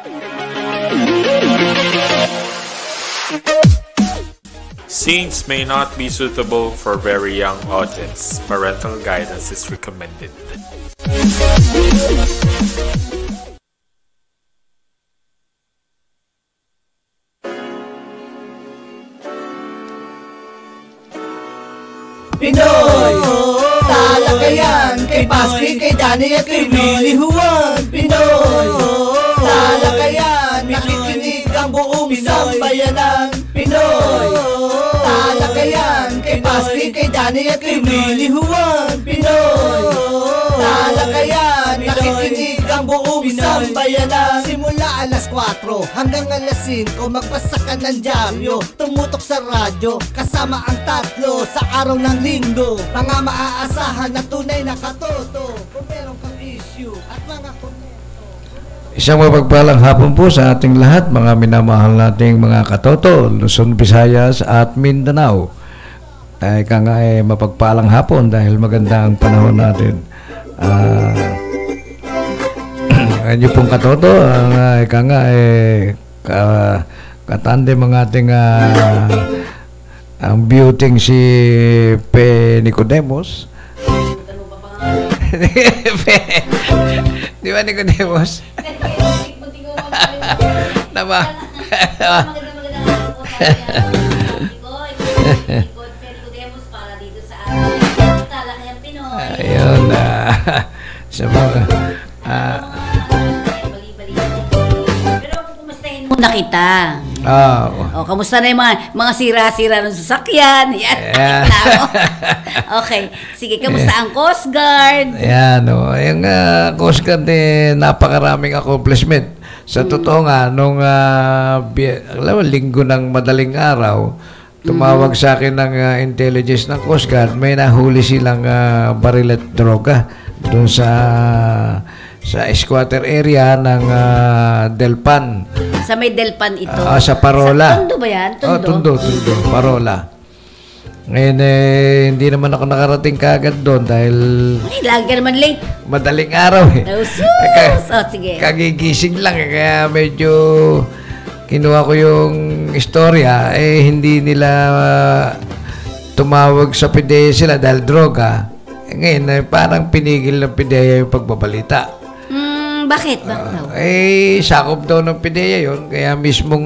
Scenes may not be suitable for very young audience. Parental guidance is recommended. Pinoy! Talaga yan! Kay Paski, kay Danny at kay Willie Juan! Pinoy! Talaga yan! Nakikinig ang buong sambayanan! Pinoy! Talaga yan! Kay Paski, kay Danny at kay Willie Juan! Pinoy! Talaga yan! Nakikinig ang buong sambayanan! Simula alas 4 hanggang alas 5 magbasa ka ng dyaryo, tumutok sa radyo kasama ang tatlo sa araw ng linggo. Mga maaasahan na tunay na katoto kung meron kang issue at mga komento. Isang mapagpalang hapon po sa ating lahat, mga minamahal nating mga katoto, Luzon, Visayas at Mindanao. Ay mapagpalang hapon dahil maganda ang panahon natin. Ngayon pong katoto, katande mga ating ang beauty si Pe Nicodemus. Di ba Nicodemus? Nama. Ayun sa mga muna kita. O, kamusta na yung mga sira-sira ng sasakyan? Yan. Okay. Sige, kamusta ang Coast Guard? Yan, yung Coast Guard napakaraming accomplishment. Sa totoo nga, nung linggo ng madaling araw, tumawag sa akin ng intelligence ng Coast Guard, may nahuli silang baril at droga doon sa squatter area ng Delpan. Sa may Delpan ito? Sa Parola. Sa Tondo ba yan? Tondo. Parola. Ngayon, hindi naman ako nakarating kagad doon dahil... Ay, lagi ka naman late. Madaling araw eh. Sige. Kagigising lang eh, kaya medyo kinuha ko yung istorya, hindi nila tumawag sa PIDEA sila dahil droga. Ngayon, parang pinigil ng PIDEA yung pagbabalita. Bakit? Bakit? Sakop daw ng PIDEA yun. Kaya mismong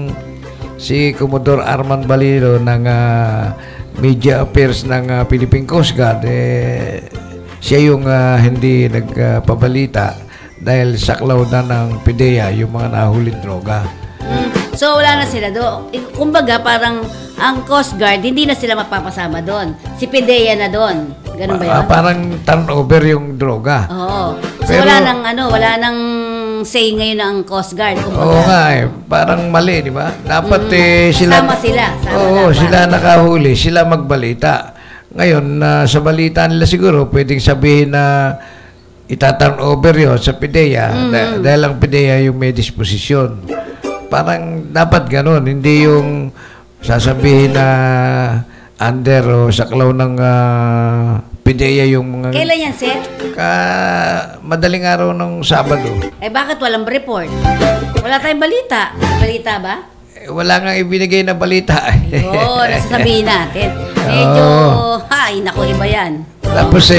si Commodore Arman Balilo ng Media Affairs ng Philippine Coast Guard, siya yung hindi nagpabalita dahil saklaw na ng PIDEA yung mga nahuling droga. So, wala na sila doon. Kumbaga, parang ang Coast Guard, hindi na sila mapapasama doon. Si PIDEA na doon. Ganun ba yun? Parang turnover yung droga. Oo. So, pero, wala nang say ngayon ang Coast Guard. Oo nga parang mali, di ba? Dapat sila... Sama sila. Sila nakahuli, sila magbalita. Ngayon, sa balita nila siguro, pwedeng sabihin na ita-turnover yun sa PIDEA dahil ang PIDEA yung may disposisyon. Parang dapat ganun, hindi yung sasabihin na under o saklaw ng PIDEA yung mga... Kailan yan, sir? Madaling araw ng Sabado. Bakit walang report? Wala tayong balita. Balita ba? Wala nga ibinigay na balita. Oo, nasasabihin natin. Medyo, naku, iba yan. Tapos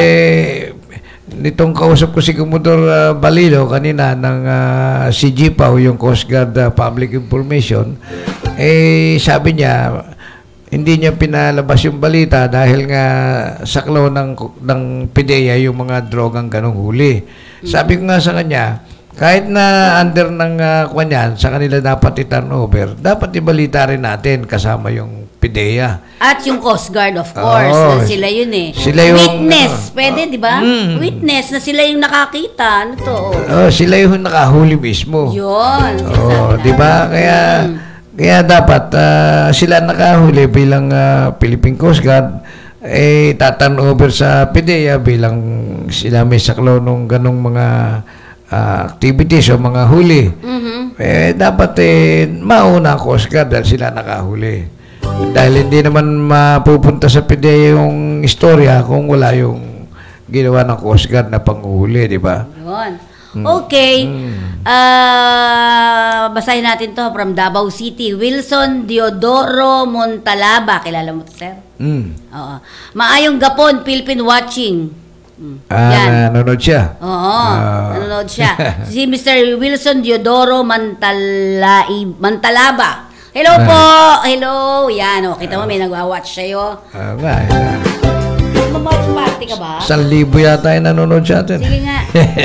nitong kausap ko si Commodore Balilo kanina ng CGPAO, yung Coast Guard Public Information, sabi niya, hindi niya pinalabas yung balita dahil nga saklaw ng PIDEA yung mga drogang ganong huli. Sabi ko nga sa kanya, kahit na under ng kanyan, sa kanila dapat i-turnover, dapat ibalita rin natin kasama yung PIDEA. At yung Coast Guard, of course. Sila yun eh. Sila yung, witness, pwede, di ba? Witness na sila yung nakakita. Ano to? Sila yung nakahuli mismo. Yun. Di ba? Kaya dapat sila nakahuli bilang Philippine Coast Guard, taturnover sa PIDEA bilang sila may saklaw nung ganong mga activities o mga huli. Dapat mauna ang Coast Guard dahil sila nakahuli. Dahil hindi naman mapupunta sa PIDEA yung istorya kung wala yung ginawa ng Coast Guard na panghuli, di ba? Yun. Okay. basahin natin to from Davao City. Wilson Diodoro Montalaba. Kilala mo to, sir? Oo. Maayong gapon, Philippine watching. Nanonood siya. Oo, nanonood siya. Si Mr. Wilson Diodoro Mantalaba. Hello po! Hello! Yan, kita mo, may nagwa-watch sa'yo. Mag-watch party ka ba? 1,000 yata yung nanonood sa atin. Sige nga.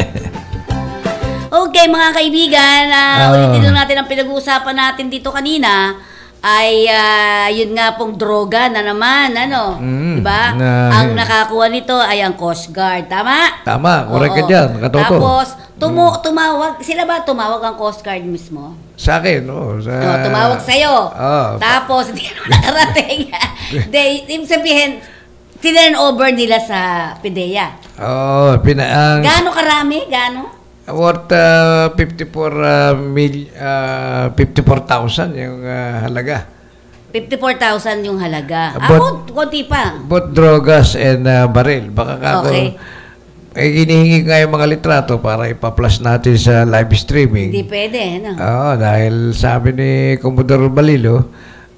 Okay, mga kaibigan, ulitin lang natin ang pinag-uusapan natin dito kanina ay yun nga pong droga na naman, diba? Ang nakakuha nito ay ang Coast Guard, tama? Tama, correct ka dyan, katoto. Tapos, tumawag, sila ba tumawag ang Coast Guard mismo? Sa akin, tumawag sa'yo. Tapos, hindi ka nakarating. Ibig sabihin, tinurn over nila sa PIDEA. Gaano karami? Gaano? Worth 54,000 yung halaga. 54,000 yung halaga. Konti pa. Both drogas and baril. Baka kako, hinihingi nga yung mga litrato para ipa-plus natin sa live streaming. Hindi pwede, no? Dahil sabi ni Commodore Balilo,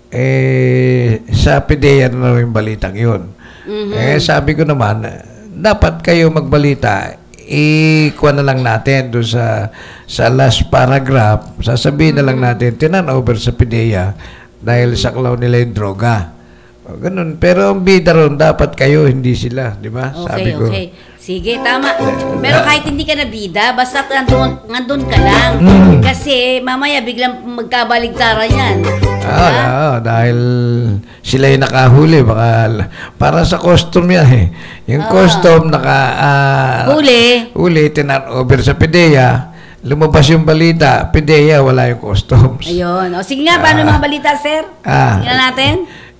sa PIDEA na yung balitang yun. Sabi ko naman, dapat kayo magbalita, ikuha na lang natin doon sa last paragraph, sasabihin na lang natin, tinan over sa PIDEA dahil saklaw nila yung droga. Ganun. Pero ang bida ron, dapat kayo, hindi sila. Di ba? Sabi ko. Okay. Sige, tama. Pero kahit hindi ka na bida, basta nandun ka lang. Kasi mamaya biglang magkabaligtaran yan. Dahil sila yung nakahuli. Baka, para sa custom yan Yung custom huli, tinan over sa PIDEA, lumabas yung balita, PIDEA, wala yung customs. Ayun. Sige nga, paano mga balita, sir? Tingnan natin.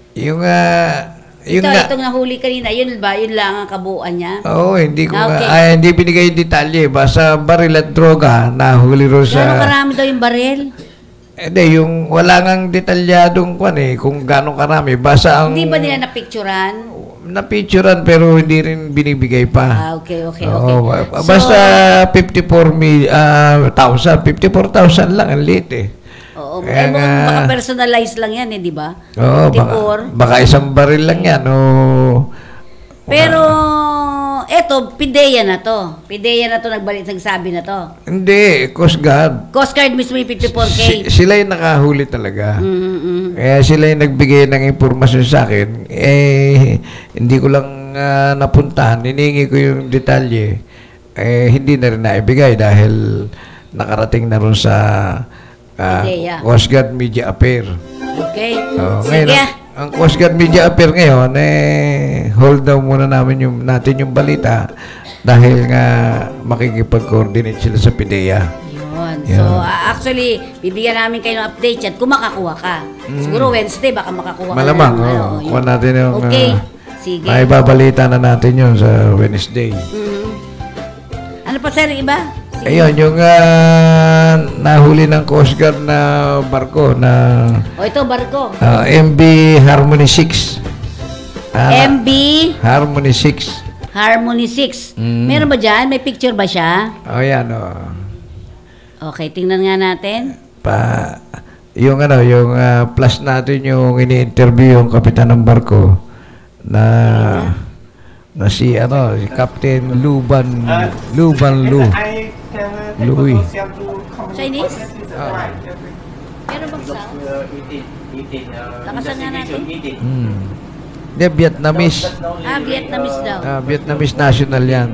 Itong nahuli kanina, yun lang ang kabuuan niya? Hindi ko hindi binigay yung detalye. Basta baril at droga, nahuli rin sa... Gano'ng karami daw yung baril? Yung wala ngang detalyadong kung gano'ng karami. Basta ang... Hindi ba nila napicturan? Napicturan pero hindi rin binibigay pa. Okay. Basta 54,000 lang, ang liit baka personalize lang yan di ba? Baka isang baril lang yan. Pero eto, PIDEA na to nagsabi na to. Hindi, Coast Guard. Coast Guard mismo yung 54K. Sila yung nakahuli talaga. Kaya sila yung nagbigay ng impormasyon sa akin. Hindi ko lang napuntahan. Hiningi ko yung detalye. Hindi na rin naibigay dahil nakarating na rin sa Coast Guard Media Affair. Okay. Ngayon, ang Coast Guard Media Affair ngayon, hold down muna natin yung balita dahil nga makikipag-coordinate sila sa PIDEA. Yun. So, actually, bibigyan namin kayo ng update yan kung makakuha ka. Siguro Wednesday, baka makakuha ka. Malamang, kuha natin yung... Sige. May babalita na natin yun sa Wednesday. Ano pa, sir, iba? Ayun, yung nahuli ng Coast Guard na barko na... ito, barko. MV Harmony 6. MV? Harmony 6. Harmony 6. Meron ba dyan? May picture ba siya? Yan, Okay, tingnan nga natin. Yung plus natin yung ini-interview yung kapitan ng barko na si Captain Luban Louis. Chinese? Meron bang sound? Lakasan nga natin. Vietnamese. Vietnamese daw. Vietnamese national yan.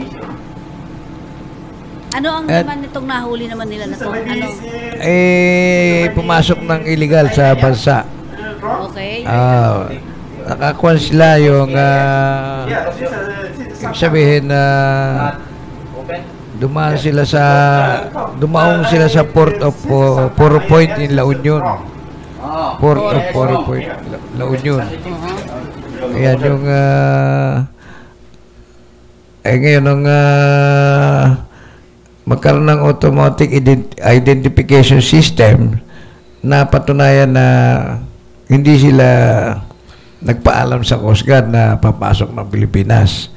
Ano ang naman nitong nahuli naman nila na to? Pumasok ng illegal sa bansa. Okay. Nakakuha sila yung sabihin na dumaong sila sa Port of Poro Point in La Union. Port of Poro Point, La Union. Ayan yung ngayon ang magkaroon ng automatic identification system na patunayan na hindi sila nagpaalam sa Coast Guard na papasok ng Pilipinas.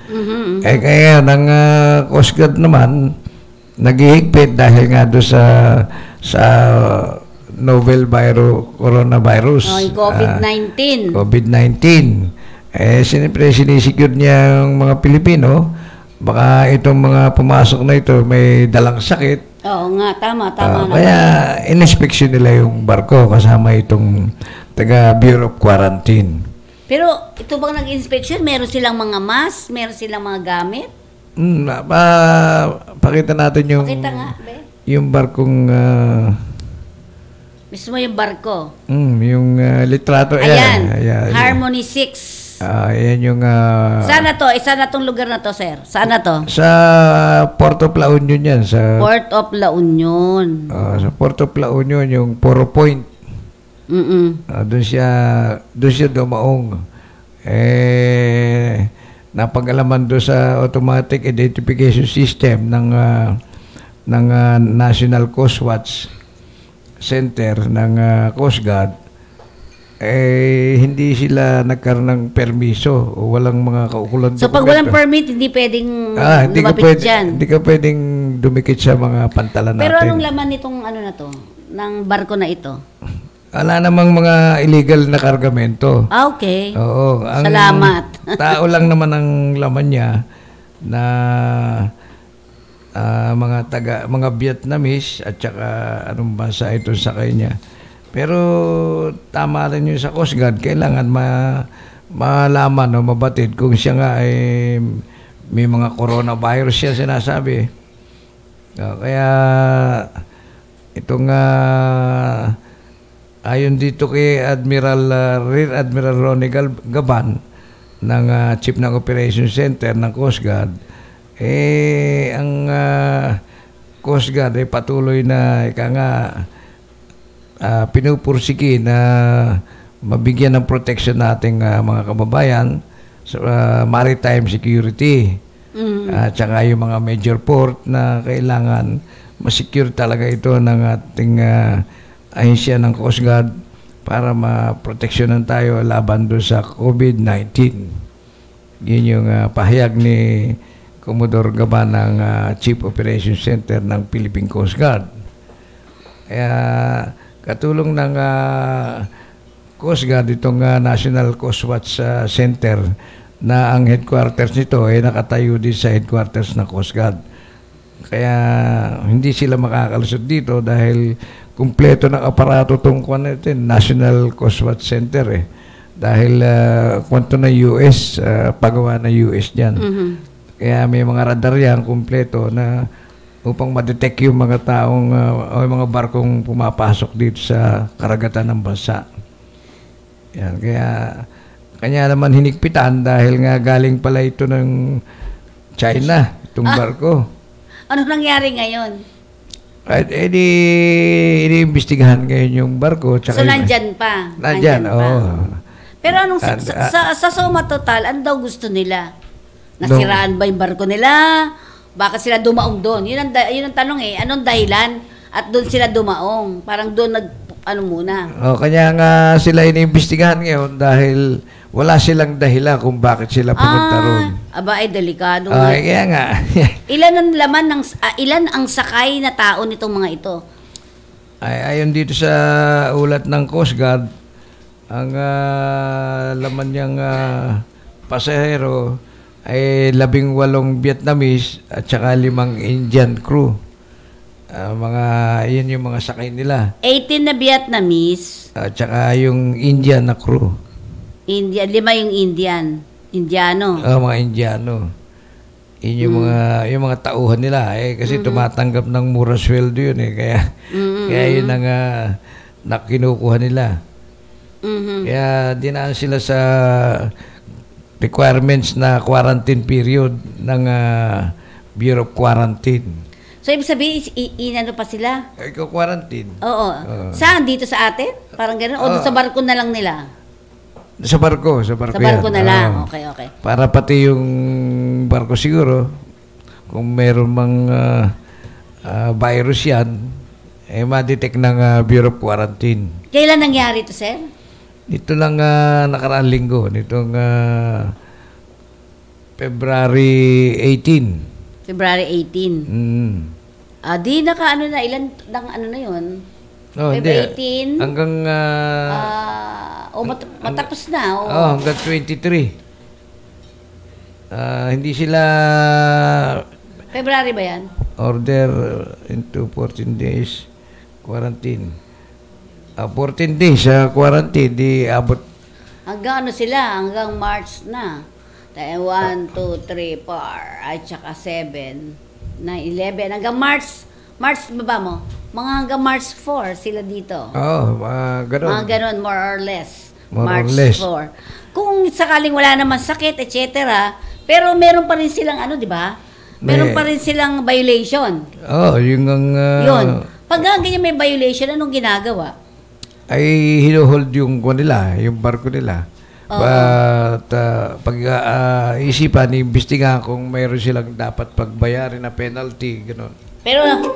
Kaya ang Coast Guard naman naghihigpit dahil nga doon sa novel coronavirus. Yung COVID-19. COVID-19. Siyempre, sinisecure niya ang mga Pilipino. Baka itong mga pumasok na ito may dalang sakit. Oo nga, tama Kaya in-inspection nila yung barko kasama itong taga Bureau of Quarantine. Pero ito bang nag-inspection? Meron silang mga mask? Meron silang mga gamit? Pakita natin yung... Pakita nga, be. Yung barkong... Mismo yung barko. Yung litrato. Ayan. Harmony 6. Ayan yung... Saan na to? Saan na tong lugar na to, sir? Saan na to? Sa Port of La Union yan. Port of La Union. Sa Port of La Union, yung Poro Point. Doon siya dumaong. Napag-alaman doon sa automatic identification system ng National Coast Watch Center ng Coast Guard. Hindi sila nagkaroon ng permiso o walang mga kaukulan. So pag walang permit, hindi pwedeng lumapit dyan? Hindi ka pwedeng dumikit sa mga pantalan natin. Pero anong laman nitong na to? Ng barko na ito? Wala namang mga illegal na kargamento. Okay. Oo. Salamat. Tao lang naman ang laman niya na mga Vietnamese at saka anong bansa ito sa kanya. Pero tama rin yun sa Coast Guard. Kailangan malaman o mabatid kung siya nga ay may mga coronavirus siya sinasabi. Kaya itong ayon dito kay Rear Admiral Ronnie Gaban ng Chief ng Operations Center ng Coast Guard, ang Coast Guard ay patuloy na pinupursigi na mabigyan ng protection nating mga kababayan sa maritime security. At saka yung mga major port na kailangan masecure talaga ito ng ating ahensya ng Coast Guard para maproteksyonan tayo laban doon sa COVID-19. Yun yung pahayag ni Commodore Gaban ng Chief Operations Center ng Philippine Coast Guard. Katulong ng Coast Guard itong National Coast Watch Center na ang headquarters nito ay nakatayo din sa headquarters ng Coast Guard. Kaya hindi sila makakalusot dito dahil kumpleto ng aparato itong National Coast Watch Center dahil kwento na US, pagawa na US dyan. Kaya may mga radar yan kumpleto na upang ma-detect yung mga taong o yung mga barkong pumapasok dito sa karagatan ng bansa. Yan, kanya naman hinigpitan dahil nga galing pala ito ng China, itong barko. Ano nangyari ngayon? Iniimbestigahan ngayon yung barko. So nandyan pa? Nandyan, oo. Pero anong sa suma total, ano daw gusto nila? Nasiraan ba yung barko nila? Bakit sila dumaong doon? Yun ang tanong Anong dahilan? At doon sila dumaong? Parang doon muna. Kanya nga sila iniimbestigahan ngayon dahil wala silang dahilan kung bakit sila pumunta roon. Delikado. Kaya nga. Ilan ang sakay na tao nitong mga ito? Ayon dito sa ulat ng Coast Guard, ang laman niyang pasahero ay 18 Vietnamese at saka 5 Indian crew. Yun yung mga sakay nila. 18 na Vietnamese. At saka yung Indian na crew. 5 yung Indiano. Mga Indiano. Yun yung mga tauhan nila kasi tumatanggap ng mura sweldo yun kaya yun ang nakinukuha nila. Kaya dinaan sila sa requirements na quarantine period ng Bureau of Quarantine. So, ibig sabihin, inano pa sila? Quarantine. Oo. Saan? Dito sa atin? Parang gano'n? O sa barko na lang nila? Sa barko. Sa barko na lang. Okay. Para pati yung barko siguro, kung meron mang virus yan, ma-detect ng Bureau of Quarantine. Kailan nangyari ito, sir? Ito lang nakaraang linggo, nitong February 18. February 18. Di naka ano na, ilan, ano na yun? Hindi. Feb 18. Hanggang... matapos na. hanggang 23. Hindi sila... February ba yan? Order into 14 days quarantine. 14 days quarantine, di abot. Hanggang ano sila? Hanggang March na. 1, 2, 3, 4, at saka 7, 9, 11. Hanggang March baba mo? Mga hanggang March 4 sila dito. Ganun. Mga ganun, more or less. More March or less. 4. Kung sakaling wala naman sakit, etc., pero meron pa rin silang ano, di ba? Meron pa rin silang violation. Yung Yun. Pag ganyan may violation, anong ginagawa? ay hinuhold yung nila, yung barko nila. But pag isipan, iimbestigahan kung mayroon silang dapat pagbayarin na penalty, gano'n. Pero,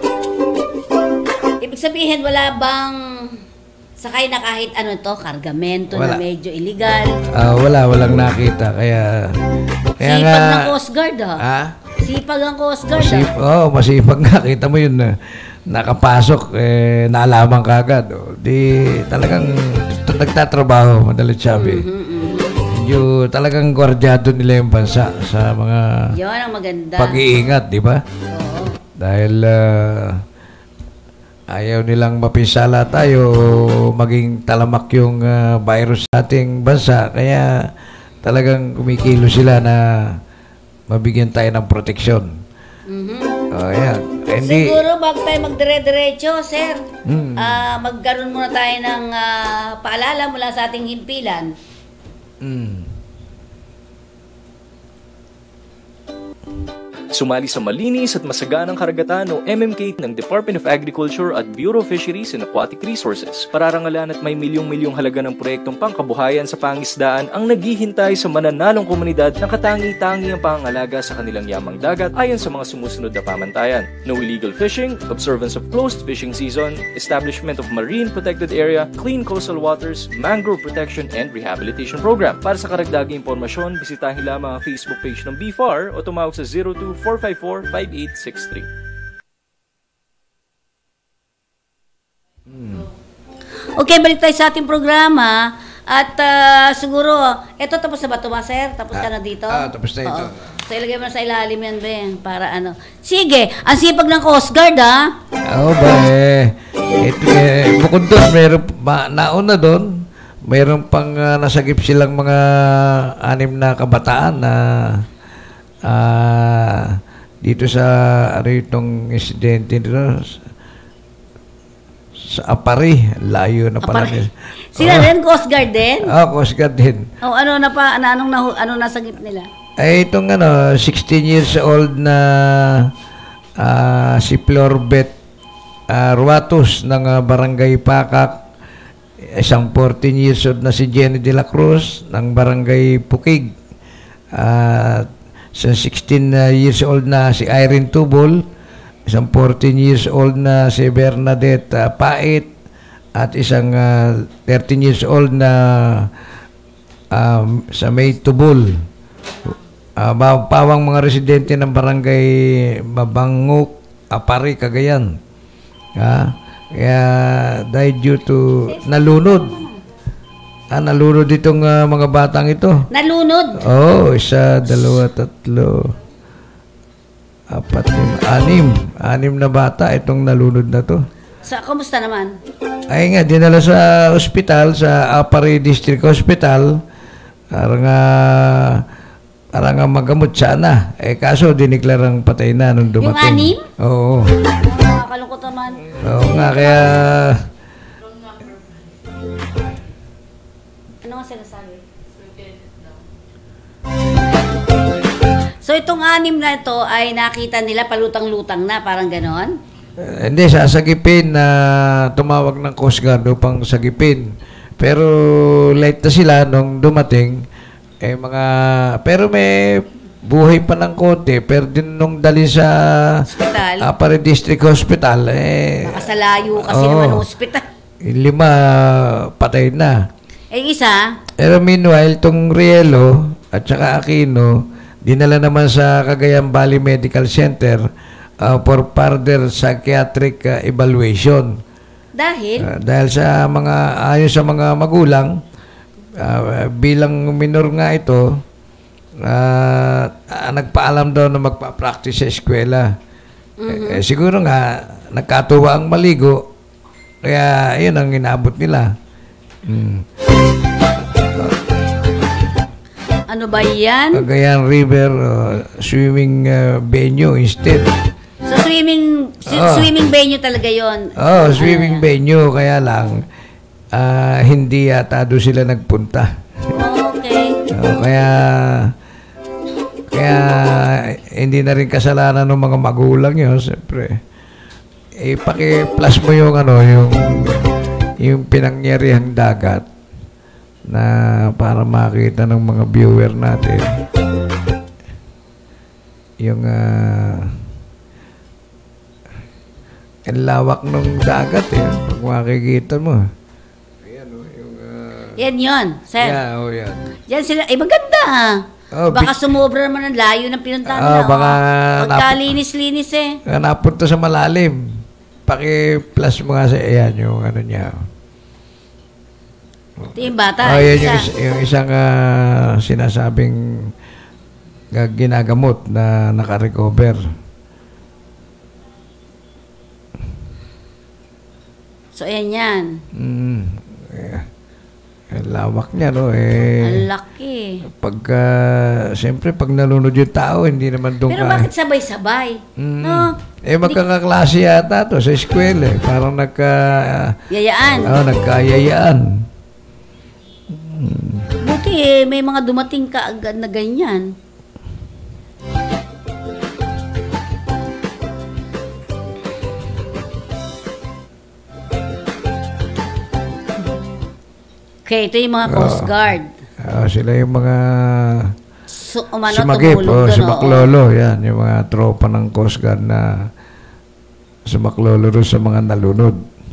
ibig sabihin, wala bang sakay na kahit ano to, kargamento na medyo illegal? Walang nakita. Kaya sipag ng Coast Guard, Sipag ng Coast Guard, masipag nga. Kita mo yun, nakapasok, naalaman ka agad. Di talagang nagtatrabaho, madalit sabi. Yung talagang gwardyado nila yung bansa sa mga yun ang maganda. pag-iingat, di ba? Oo. Dahil ayaw nilang mapinsala tayo, maging talamak yung virus sa ating bansa. Kaya talagang kumikilo sila na mabigyan tayo ng proteksyon. Ayan. Siguro bago tayo magdire-diretso, sir, magkaroon muna tayo ng paalala mula sa ating himpilan. Sumali sa malinis at masaganang karagatan o MMK ng Department of Agriculture at Bureau of Fisheries and Aquatic Resources. Pararangalan at may milyong-milyong halaga ng proyektong pangkabuhayan sa pangisdaan ang naghihintay sa mananalong komunidad na katangi-tangi ang pangangalaga sa kanilang yamang dagat ayon sa mga sumusunod na pamantayan. No illegal fishing, observance of closed fishing season, establishment of marine protected area, clean coastal waters, mangrove protection and rehabilitation program. Para sa karagdagang impormasyon, bisitahin lamang ang Facebook page ng BFAR o tumawag sa 02-454-5863. Okay, balik tayo sa ating programa. At siguro, eto tapos na ba ito, sir? Tapos ka na dito? Tapos na ito. So, ilagay mo na sa ilalim yan, be. Para ano. Sige, ang sipag ng Coast Guard, bukod doon, nauna doon, mayroon pang nasagip silang mga 6 na kabataan na dito sa itong insidente dito sa Apari, layo na pala. Sila rin, Coast Guard din? Coast Guard din. Anong nasagip nila? Itong 16 years old na si Florbet Ruatus ng Barangay Pakak, isang 14 years old na si Jenny de la Cruz ng Barangay Pukig, sa 16 years old na si Irene Tubol, isang 14 years old na si Bernadette Pait, at isang 13 years old na sa May Tubol. Pawang mga residente ng Barangay Mabangok, Apari, Cagayan. Kaya dahil due to nalunod. Nalunod itong mga batang ito. Nalunod? Oo, 1, 2, 3, 4, 5, 6 na bata itong nalunod na to. Kumusta naman? Ay nga, dinala sa ospital, sa Apari District Hospital, para nga magamot sana. Kaso diniklarang patay na nung dumating. Yung 6? Oo. Nakakalungkot naman. Oo nga, kaya... Ano nga sinasabi? So itong 6 na ito ay nakita nila palutang-lutang na, parang ganon? Hindi, sasagipin na tumawag ng Coast Guard upang sagipin. Pero late na sila nung dumating. Pero may buhay pa ng konti. Pero din nung dali sa Apari District Hospital, nakasalayo kasi naman ng hospital. 5 patay na. Isa? Pero meanwhile, itong Rielo at saka Aquino, dinala naman sa Cagayan Valley Medical Center for further psychiatric evaluation. Dahil sa ayon sa mga magulang, bilang minor nga ito, nagpaalam daw na magpa-practice sa eskwela. Siguro nga, nagkatuwa ang maligo, kaya yun ang inabot nila. Ano ba yan? Cagayan River swimming venue instead. So, swimming venue talaga yon. Swimming venue. Kaya lang, hindi yata doon sila nagpunta. Okay. Kaya hindi na rin kasalanan ng mga magulang yun. Siyempre, paki-plus mo yung pinangyarihang dagat na para makita ng mga viewer natin yung ang lawak ng dagat pag makikita mo. Ayan yan yun, sir. Yan. Yan sila, maganda baka sumobra naman ang layo ng pinuntahan nila. Baka pagkalinis-linis napunta sa malalim. Paki-plus mo nga sa yung ano niya. Ito yung bata. Yung isang sinasabing ginagamot na naka-recover. So, ayan yan. Lawak niya, no? Ang laki. Siyempre, pag nalunod yung tao, hindi naman doon Pero bakit sabay-sabay? No? Magkakaklase yata to sa eskwela. Parang yayaan. Nagkayayaan. Buti may mga dumating kaagad na ganyan. Okay, ito yung mga Coast Guard. Sila yung mga sumagip, sumaklolo. Yan, yung mga tropa ng Coast Guard na sumaklolo rin sa mga nalunod.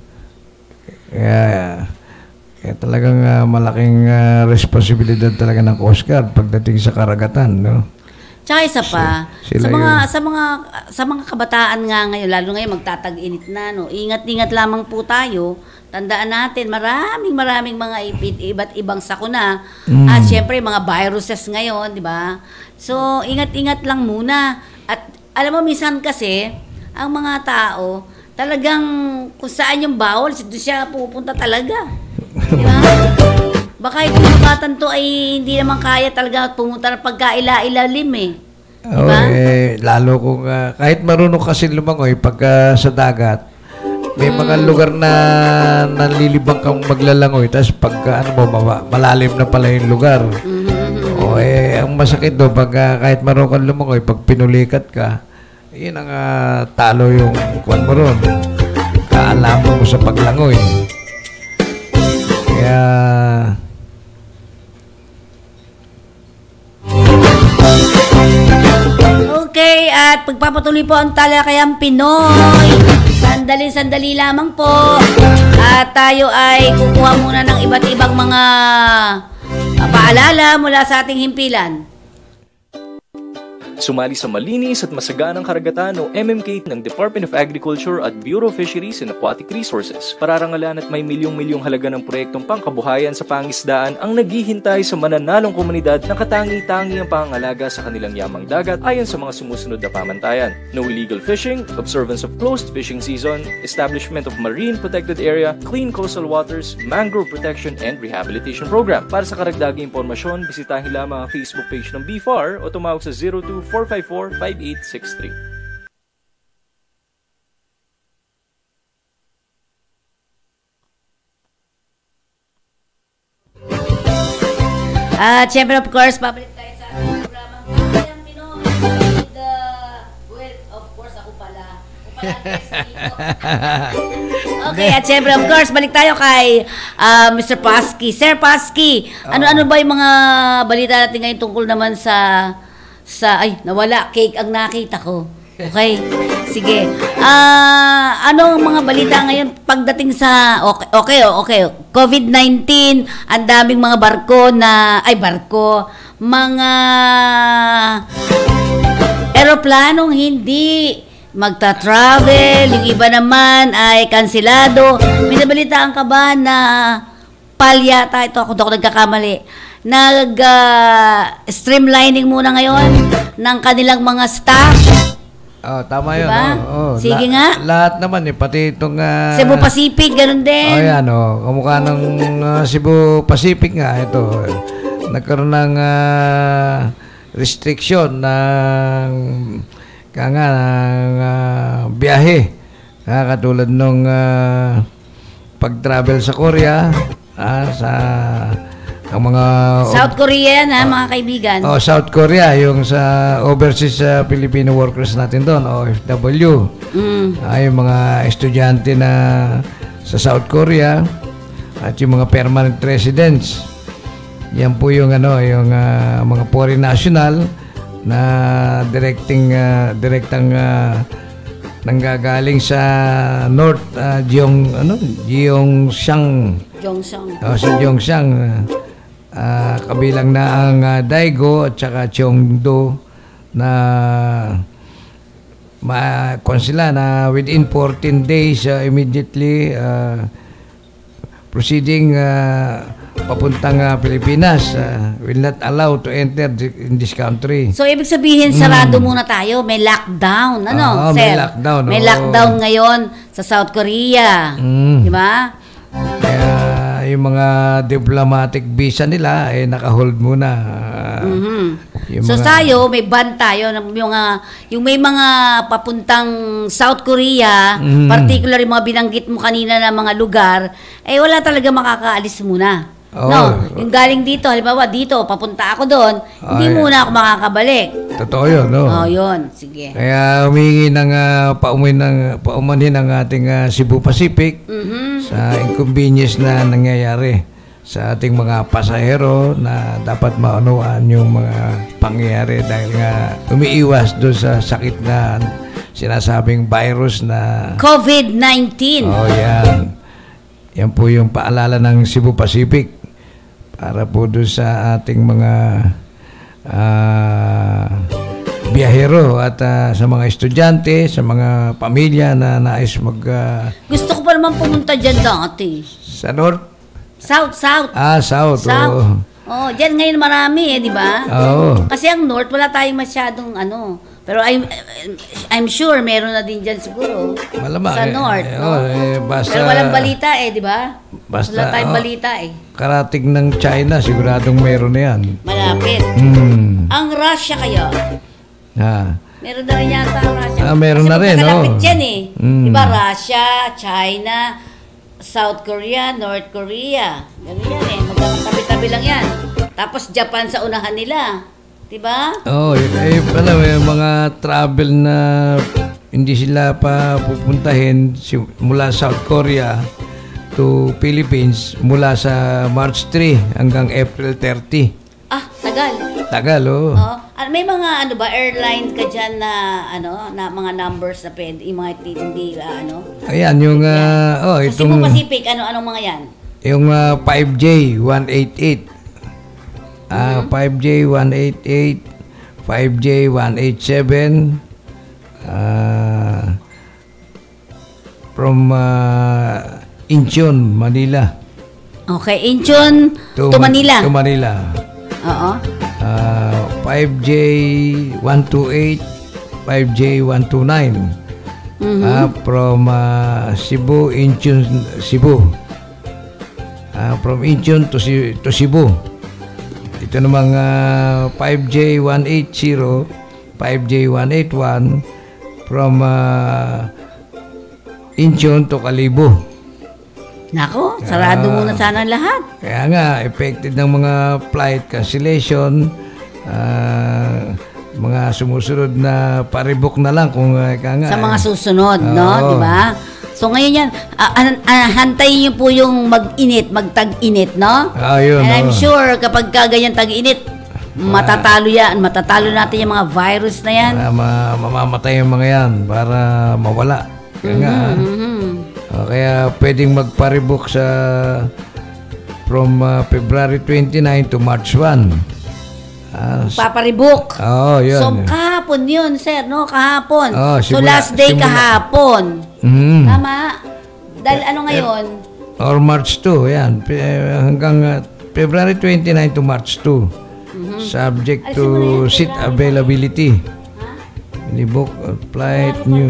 Kaya talagang malaking responsibilidad talaga ng Coast Guard pagdating sa karagatan, no? Tsaka isa pa, sa mga kabataan nga ngayon, lalo ngayon magtatag-init na, no? Ingat-ingat lamang po tayo. Tandaan natin, maraming mga iba't ibang sakuna. At syempre, mga viruses ngayon, di ba? So, ingat-ingat lang muna. At alam mo, minsan kasi, ang mga tao, talagang kung saan yung bawal, doon siya pupunta talaga. Di ba? Baka itong batan to ay hindi naman kaya talaga pumunta ng pagkaila-ilalim Diba? Lalo kung kahit marunong kasi lumangoy pagka sa dagat, may mga lugar na nalilibang kang maglalangoy, tapos pagka malalim na pala yung lugar. Ang masakit do pag kahit marunong kang lumangoy, pag pinulikat ka, yun ang talo yung kwan mo ron. Kaalaman mo sa paglangoy. Kaya okay, at pagpapatuloy po ang talakayang Pinoy. Sandali lamang po. At tayo ay kukuha muna ng iba't ibang mga paalala mula sa ating himpilan. Sumali sa malinis at masaganang karagatan o MMK ng Department of Agriculture at Bureau of Fisheries and Aquatic Resources. Pararangalan at may milyong-milyong halaga ng proyektong pangkabuhayan sa pangisdaan ang naghihintay sa mananalong komunidad na katangi-tangi ang pangangalaga sa kanilang yamang dagat ayon sa mga sumusunod na pamantayan. No illegal fishing, observance of closed fishing season, establishment of marine protected area, clean coastal waters, mangrove protection and rehabilitation program. Para sa karagdagang impormasyon, bisitahin lamang ang Facebook page ng BFAR o tumawag sa 02-454-5863. At syempre, of course, pabalik tayo sa ating programang Talakayang Pinoy with of course, ako pala dito. Okay, at syempre, of course, balik tayo kay Mr. Pasky. Sir Pasky, ano-ano ba yung mga balita natin ngayon tungkol naman sa nawala, cake ang nakita ko. Okay, sige. Ano ang mga balita ngayon pagdating sa, okay, COVID-19, ang daming mga mga eroplanong hindi magta-travel, yung iba naman ay kansilado. May nabalitaan ka ba na palyata, ito ako nagkakamali, streamlining muna ngayon ng kanilang mga staff? Tama yun. Diba? Sige nga. Lahat naman pati itong... Cebu Pacific, ganun din. Yan kamukha ng Cebu Pacific nga, ito. Nagkaroon ng restriction ng biyahe. Katulad nung pag-travel sa Korea, ang mga South Korea yan, mga kaibigan. South Korea, yung sa overseas Filipino workers natin doon, OFW. Yung mga estudyante na sa South Korea at yung mga permanent residents. Yan po yung yung mga foreign national na direktang nanggagaling sa North Gyeongsang. Sa Gyeongsang. Kabilang na ang Daegu at saka Cheongdo na konsila na within 14 days immediately proceeding papuntang Pilipinas will not allow to enter in this country. So, ibig sabihin, sarado muna tayo. May lockdown. Sir? May lockdown. May lockdown ngayon sa South Korea. Di ba? Kaya yung mga diplomatic visa nila naka-hold muna. So tayo, may ban tayo yung may mga papuntang South Korea, particularly mga binanggit mo kanina na mga lugar, wala talaga makakaalis muna. Yung galing dito, halimbawa dito, papunta ako doon, hindi muna ako makakabalik. Totoo yun, yun. Sige. Kaya humingi ng paumanhin ng ating Cebu Pacific sa inconvenience na nangyayari sa ating mga pasahero na dapat maunawaan yung mga pangyayari dahil nga umiiwas doon sa sakit na sinasabing virus na COVID-19. Yan. Yan po yung paalala ng Cebu Pacific para po doon sa ating mga biyahero at sa mga estudyante, sa mga pamilya na nais gusto ko pa naman pumunta dyan dati. Sa North? South. South. Dyan ngayon marami di ba? Kasi ang North, wala tayong masyadong pero I'm sure meron na din dyan siguro. Malamang. Sa North. Basta, pero walang balita di ba? Basta, wala tayong balita karating ng China, siguradong meron na yan. Malapit. Ang Russia kaya? Meron na rin yata ang Russia. Meron na rin, Malapit yan Di ba? Russia, China, South Korea, North Korea. Ganun yan magkakatabi-tabi lang yan. Tapos Japan sa unahan nila. Diba? Pala may mga travel na hindi sila pa pupuntahin mula South Korea to Philippines mula sa March 3 hanggang April 30. Tagal. Tagal, May mga airlines ka dyan na na mga numbers na pwede, yung mga hindi Ayan, yung sa Cebu Pacific, anong mga yan? Yung 5J188. 5J188, 5J187 from Incheon, Manila. Okay, Incheon to Manila. To Manila. 5J128, 5J129 from Cebu, Incheon, Cebu. From Incheon to Cebu. Ito namang 5J180, 5J181 from Incheon to Kalibo. Nako, sarado muna sana lahat. Kaya nga, affected ng mga flight cancellation, mga sumusunod na paribok na lang kung sa mga susunod, di ba? So ngayon yan, hantayin niyo po yung magtag-init, no? Yun, and I'm sure kapag ganyan tag-init, matatalo yan. Matatalo natin yung mga virus na yan. Mamamatay yung mga yan para mawala. Kaya pwedeng magparibok from February 29 to March 1. Paparibok. Yun. So kahapon kahapon yun, sir, no? Kahapon. So, simula- last day simula. kahapon. Tama? Dahil ano ngayon? Or March 2, yan. Hanggang February 29 to March 2. Subject Alisin to mo na yan, seat February. availability. Book flight new.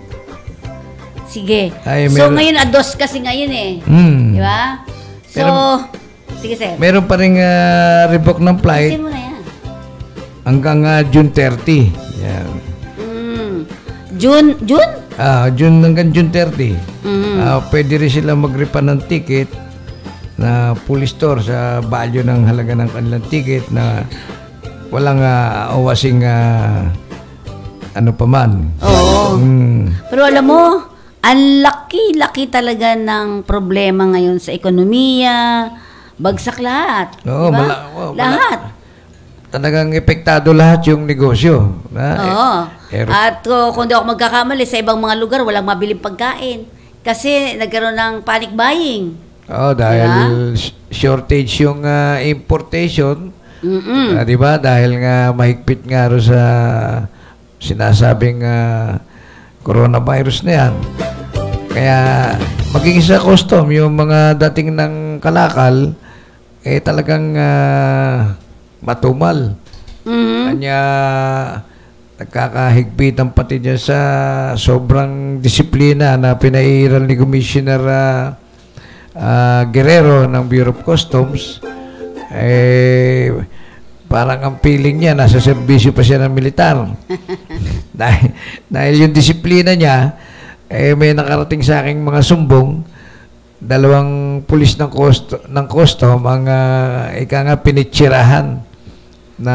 Sige. Ay, So, meron- ngayon, ados kasi ngayon eh. Di ba? So, sige, sir. Meron pa rin revoke ng flight Alisin mo na yan. hanggang June 30. Yan. June? June hanggang June 30. Pwede rin sila mag-refund ng ticket na full store sa value ng halaga ng kanilang ticket na walang awasing ano pa man. Oo. Pero alam mo, ang laki-laki talaga ng problema ngayon sa ekonomiya, bagsak lahat. Oo, diba? Lahat. Talagang epektado lahat yung negosyo. Oo. At kung di ako magkakamali, sa ibang mga lugar, walang mabiling pagkain. Kasi nagkaroon ng panic buying. Dahil shortage yung importation. Di ba? Dahil nga mahigpit nga ro sa sinasabing coronavirus na yan. Kaya maging sa custom, yung mga dating ng kalakal, talagang matumal. Kanya nagkakahigpitan pati niya sa sobrang disiplina na pinairal ni Commissioner Guerrero ng Bureau of Customs. Parang ang feeling niya, nasa serbisyo pa siya ng militar. dahil yung disiplina niya, may nakarating sa aking mga sumbong, 2 pulis ng custom ang pinitsirahan na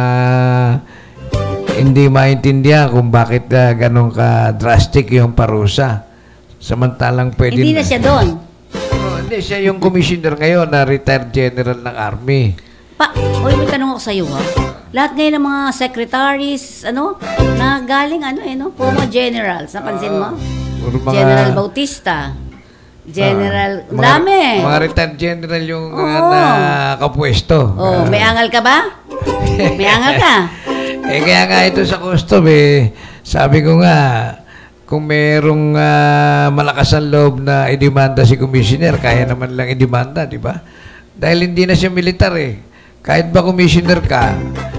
hindi maintindihan kung bakit ganun ka-drastic yung parusa. Samantalang pwede Hindi na siya doon. Hindi, siya yung commissioner ngayon na retired general ng Army. May tanong ako sa'yo, ha? Lahat ngayon ng mga secretaries, na galing, puro mga generals. Napansin mo? General Bautista. General, dami. Mga retired general yung nakapwesto. May angal ka ba? May angal ka? Kaya nga ito sa custom, sabi ko nga, kung merong malakas ang loob na idemanda si commissioner, kaya naman lang idemanda, di ba? Dahil hindi na siya militar Kahit ba commissioner ka,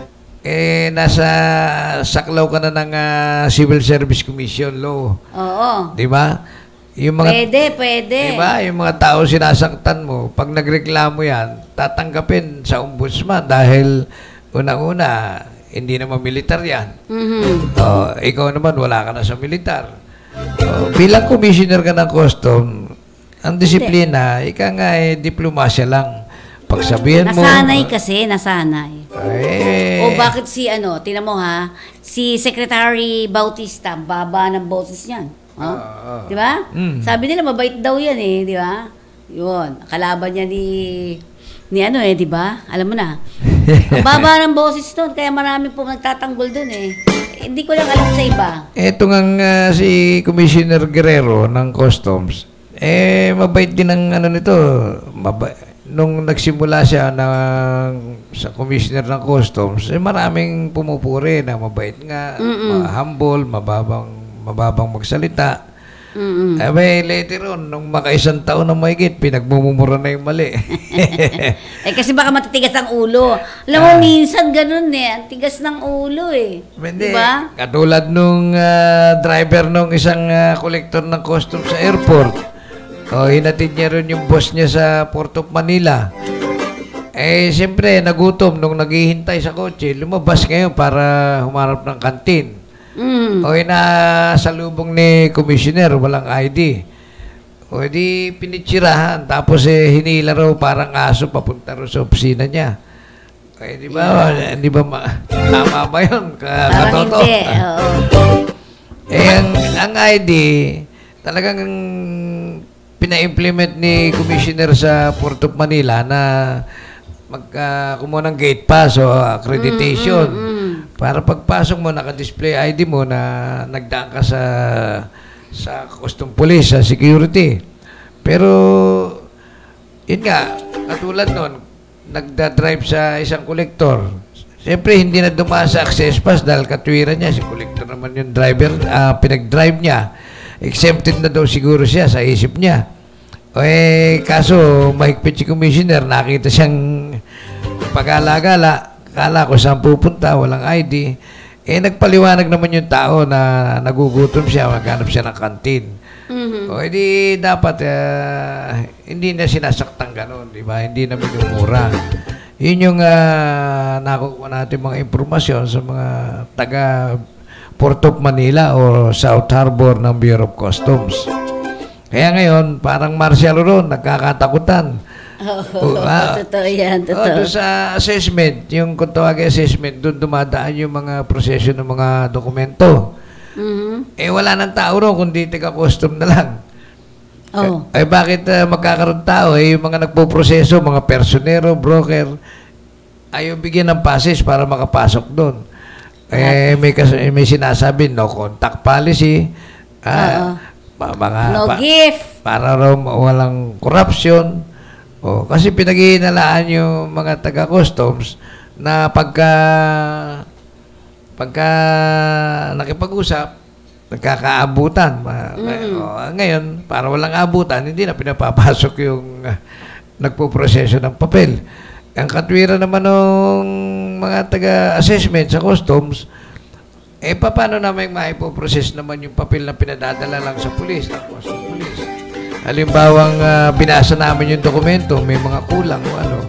nasa saklaw ka na ng Civil Service Commission law. Oo. Di ba? Yung mga, pwede. Di ba? Yung mga tao sinasaktan mo, pag nagreklamo yan, tatanggapin sa ombudsman dahil una-una, hindi naman militar yan. Ikaw naman, wala ka na sa militar. Bilang commissioner ka ng custom, ang disiplina, ika nga diplomasya lang. Pagsabihan mo... Nasanay. O bakit tinan mo ha, si Secretary Bautista, baba ng boses niyan. Di ba? Sabi nila, mabait daw yan di ba? Yun, kalaban niya ni di ba? Alam mo na. Ang baba ng boses doon, kaya marami po nagtatanggol doon Hindi ko lang alam sa iba. Ito nga si Commissioner Guerrero ng Customs, mabait din ang nito. Nung nagsimula siya sa Commissioner ng Customs, maraming pumupuri na mabait nga, humble, mababang magsalita. Later on, nung makaisang taon na mahigit, pinagmumura na yung mali. Kasi baka matitigas ang ulo. Alam mo, minsan ganun ang tigas ng ulo diba? Katulad nung driver nung isang collector ng custom sa airport. Hinatid niya rin yung boss niya sa Port of Manila. Siyempre, nagutom nung naghihintay sa kotse, lumabas ngayon para humarap ng kantin. Nasalubong ni Commissioner, walang ID. Di pinitsirahan. Tapos hinila raw parang aso papunta raw sa opisina niya. Di ba? Di ba tama ba yun? Parang hindi. Ang ID, talagang pina-implement ni Commissioner sa Port of Manila na kumuha ng gate pass o accreditation. Para pagpasok mo, naka-display ID mo na nagdaan ka sa custom police, sa security. Pero, yun nga, katulad nun, nagda-drive sa isang kolektor. Siyempre, hindi na dumaan sa access pass dahil katwiran niya. Si collector naman yung driver, pinag-drive niya. Exempted na daw siguro siya sa isip niya. Kaso, mahigpit si commissioner, nakita siyang pag-alagala, kala ko saan pupunta, walang ID. Nagpaliwanag naman yung tao na nagugutom siya, maghanap siya ng kantin. Di dapat, hindi na sinasaktan ganon, di ba? Hindi na minumura. Yun yung nakukuha natin mga impormasyon sa mga taga Port of Manila o South Harbor ng Bureau of Customs. Kaya ngayon, parang martial law, nagkakatakutan. Totoo yan, totoo. Doon sa assessment, yung kung tawagin assessment, doon dumadaan yung mga proseso ng mga dokumento. Wala nang tao ron, kundi taga-custom na lang. Bakit magkakaroon tao? Yung mga nagpo-proseso, mga personero, broker, ayaw bigyan ng passes para makapasok doon. May sinasabi, no contact policy, no gift. Para raw walang corruption. Kasi pinaghihinalaan yung mga taga-customs na pagka nakipag-usap, nagkakaabutan. Ngayon, para walang abutan, hindi na pinapapasok yung nagpo-proseso ng papel. Ang katwiran naman ng mga taga-assessment sa customs, paano naman maipoprocess naman yung papel na pinadadala lang sa pulis, tapos sa pulis. Halimbawang binasa namin yung dokumento, may mga kulang o ano,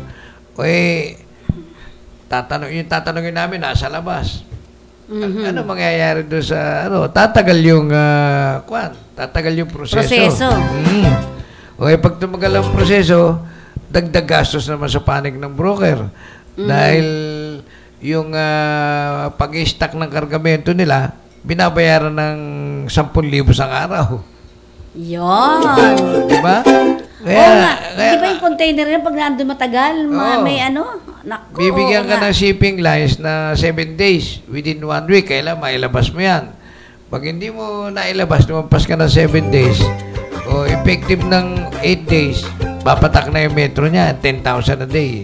tatanungin namin nasa labas. Ano mangyayari doon sa tatagal yung tatagal yung proseso. Pag tumagal ang proseso, dagdag gastos naman sa panig ng broker. Dahil yung pag-i-stack ng kargamento nila, binabayaran ng 10,000 sa araw. Yon. Diba? Di ba yung container na pag nandun matagal, may naku. Bibigyan ka ng shipping lines na 7 days within 1 week. Kailan mailabas mo yan? Pag hindi mo nailabas, lumampas ka ng 7 days, effective ng 8 days, papatak na yung metro niya, 10,000 a day.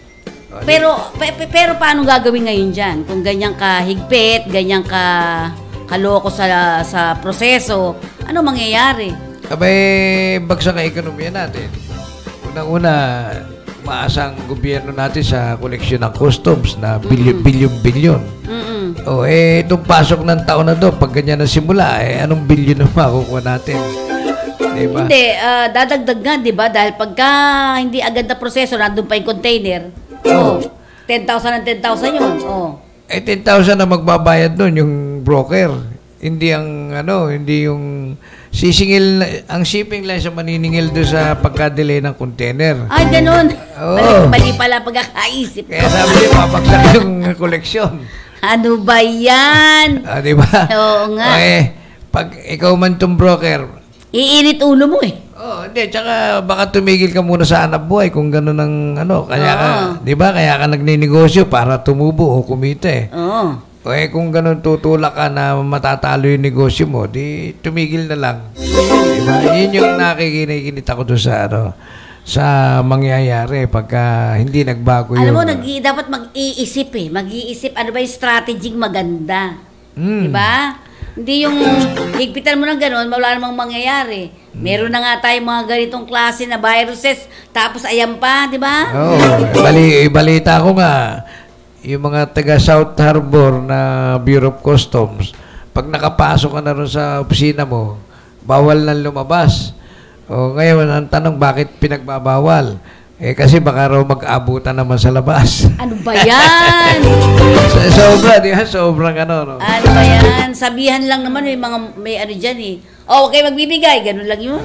Pero paano gagawin ngayon dyan? Kung ganyan ka higpit, ganyan ka kaloko sa proseso, ano mangyayari? Bagsak ang ekonomiya natin. Unang-una, umaasa ang gobyerno natin sa koleksyon ng customs na bilyon-bilyon. Itong pasok ng taon na doon, pag ganyan na simula, anong bilyon na makukuha natin? Diba? Hindi, dadagdag nga, di ba? Dahil pagka hindi agad na proseso, nandun pa yung container, 10,000 and 10,000 yun. 10,000 na magbabayad doon yung broker. Hindi hindi yung sisingil, ang shipping line sa maniningil doon sa pagka-delay ng container. Ay, ganun. Mali pala pagkakaisip. Kaya sabi niya, mapagsak yung koleksyon. Ano ba yan? Di ba? Oo nga. Pag ikaw man itong broker, iinit ulo mo hindi. Tsaka baka tumigil ka muna sa hanap buhay kung gano'n ang kaya ka, di ba? Kaya ka nagninegosyo para tumubo o kumita kung gano'n tutulak ka na matatalo yung negosyo mo, di tumigil na lang. Diba? Yun yung nakikinita ko doon sa mangyayari pagka hindi nagbago Alam mo, dapat mag-iisip Mag-iisip, ano ba yung strategy maganda? Diba? Hindi yung higpitan mo ng gano'n, wala namang mangyayari. Meron na nga tayong mga ganitong klase na viruses, tapos ayan pa, di ba? Balita ko nga, yung mga taga South Harbor na Bureau of Customs, pag nakapasok ka na rin sa opisina mo, bawal na lumabas. Ngayon, ang tanong, bakit pinagbabawal? Kasi baka raw mag-abutan naman sa labas. Ano ba yan? Sobra, di ba? Sobrang no? Ano ba yan? Sabihan lang naman, may dyan huwag kayo magbibigay, ganun lang yun.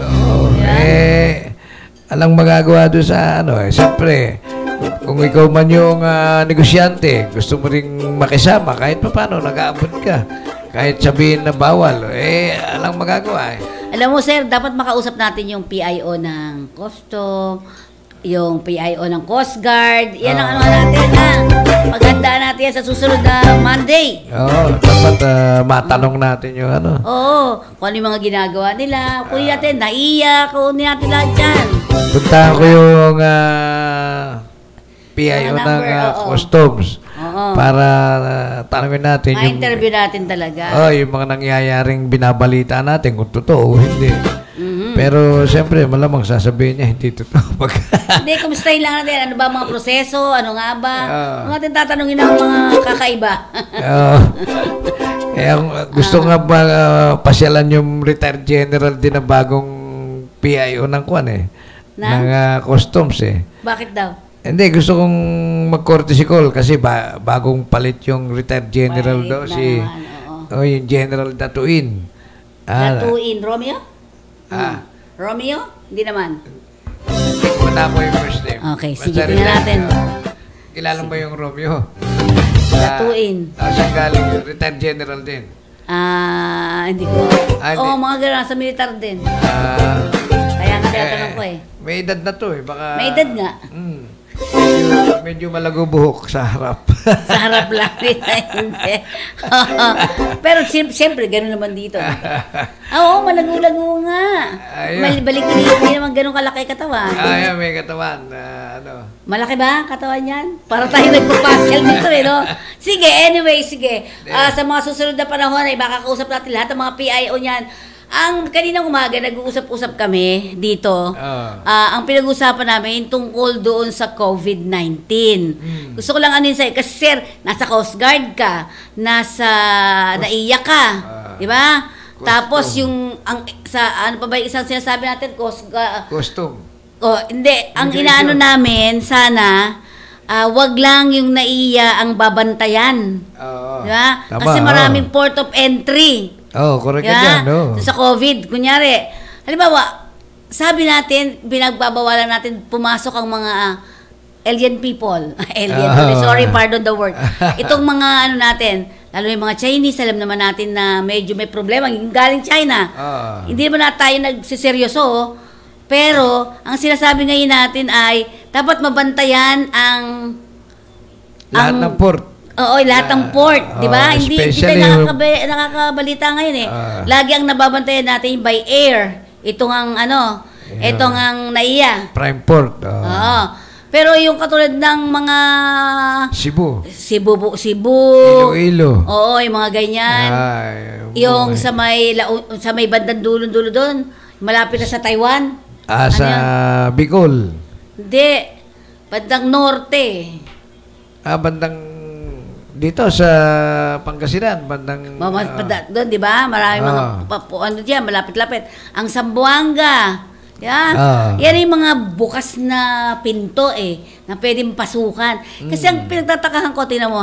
Alang magagawa doon sa siyempre, kung ikaw man yung negosyante, gusto mo ring makisama, kahit pa paano, nag-aabot ka. Kahit sabihin na bawal, alang magagawa Alam mo, sir, dapat makausap natin yung PIO ng custom, yung PIO ng Coast Guard. Yan ang natin, Maghandaan natin yan sa susunod na Monday. Dapat matanong natin yung kung ano yung mga ginagawa nila. Kunin natin, naiyak, kunin natin lahat yan. Puntahan ko yung PIO ng Customs. para tanungin natin ma-interview natin talaga. Yung mga nangyayaring binabalita natin kung totoo o hindi. Pero siyempre, malamang sasabihin niya, hindi totoo. Hindi, kumustahin lang natin. Ano ba mga proseso? Ano nga ba? Ano natin tatanungin ang mga kakaiba? Gusto nga ba pasyalan yung retired general din na bagong PIO ng kwan ng customs Bakit daw? Hindi, gusto kong mag-courtesy call kasi bagong palit yung retired general daw yung General Datuin. Datuin, Romeo? Romeo? Hindi naman. Wala mo yung first name. Okay, sige, tingnan natin. Kilala mo yung Romeo? Datuin. Saan galing yun? Retired general din. Hindi ko. Mga gano'n, sa militar din. Kaya nga tinatanong ko May edad na to baka... May edad nga. Medyo malago buhok sa harap. Sa harap lang din. Hindi. Pero siyempre, gano'n naman dito. Malago-lago nga. Balik hindi naman gano'n kalaki katawan. May katawan. Malaki ba katawan yan? Para tayo nagpapasyal dito no? Sige, anyway, sige. Sa mga susunod na panahon ay makakausap natin lahat ng mga PIO niyan. Ang kaninang umaga, nag-uusap-usap kami dito. Ang pinag-usapan namin tungkol doon sa COVID-19. Gusto ko lang anin sa'yo, kasi sir, nasa Coast Guard ka, naiyak ka, di ba? Tapos yung, ano pa ba yung isang sinasabi natin? Costume. Hindi. Ang inaano namin, sana, wag lang yung naiya ang babantayan. Di ba? Kasi maraming port of entry. Correct yan. Sa COVID, kunyari, halimbawa, sabi natin, pinagbabawalan natin pumasok ang mga alien people. Sorry, pardon the word. Itong mga ano natin, lalo yung mga Chinese, alam naman natin na medyo may problema, galing China. Hindi naman na tayo nagsiseryoso, pero ang sinasabi ngayon natin ay dapat mabantayan ang lahat ng port. Lahat ng port, di ba? Hindi tayo nakakabalita ngayon Lagi ang nababantayan natin by air. Itong ang itong ang NAIA. Prime port. Pero yung katulad ng mga Cebu. Iloilo. Yung mga ganyan. Yung sa may bandang dulo doon, malapit na sa Taiwan. Sa Bicol. Hindi. Bandang norte. Bandang dito sa Pangasinan, bandang doon, di ba? Marami mga diyan, malapit-lapit. Ang Zamboanga. Yan yung mga bukas na pinto na pwedeng pasukan. Kasi ang pinagtatakahan ko, tinan mo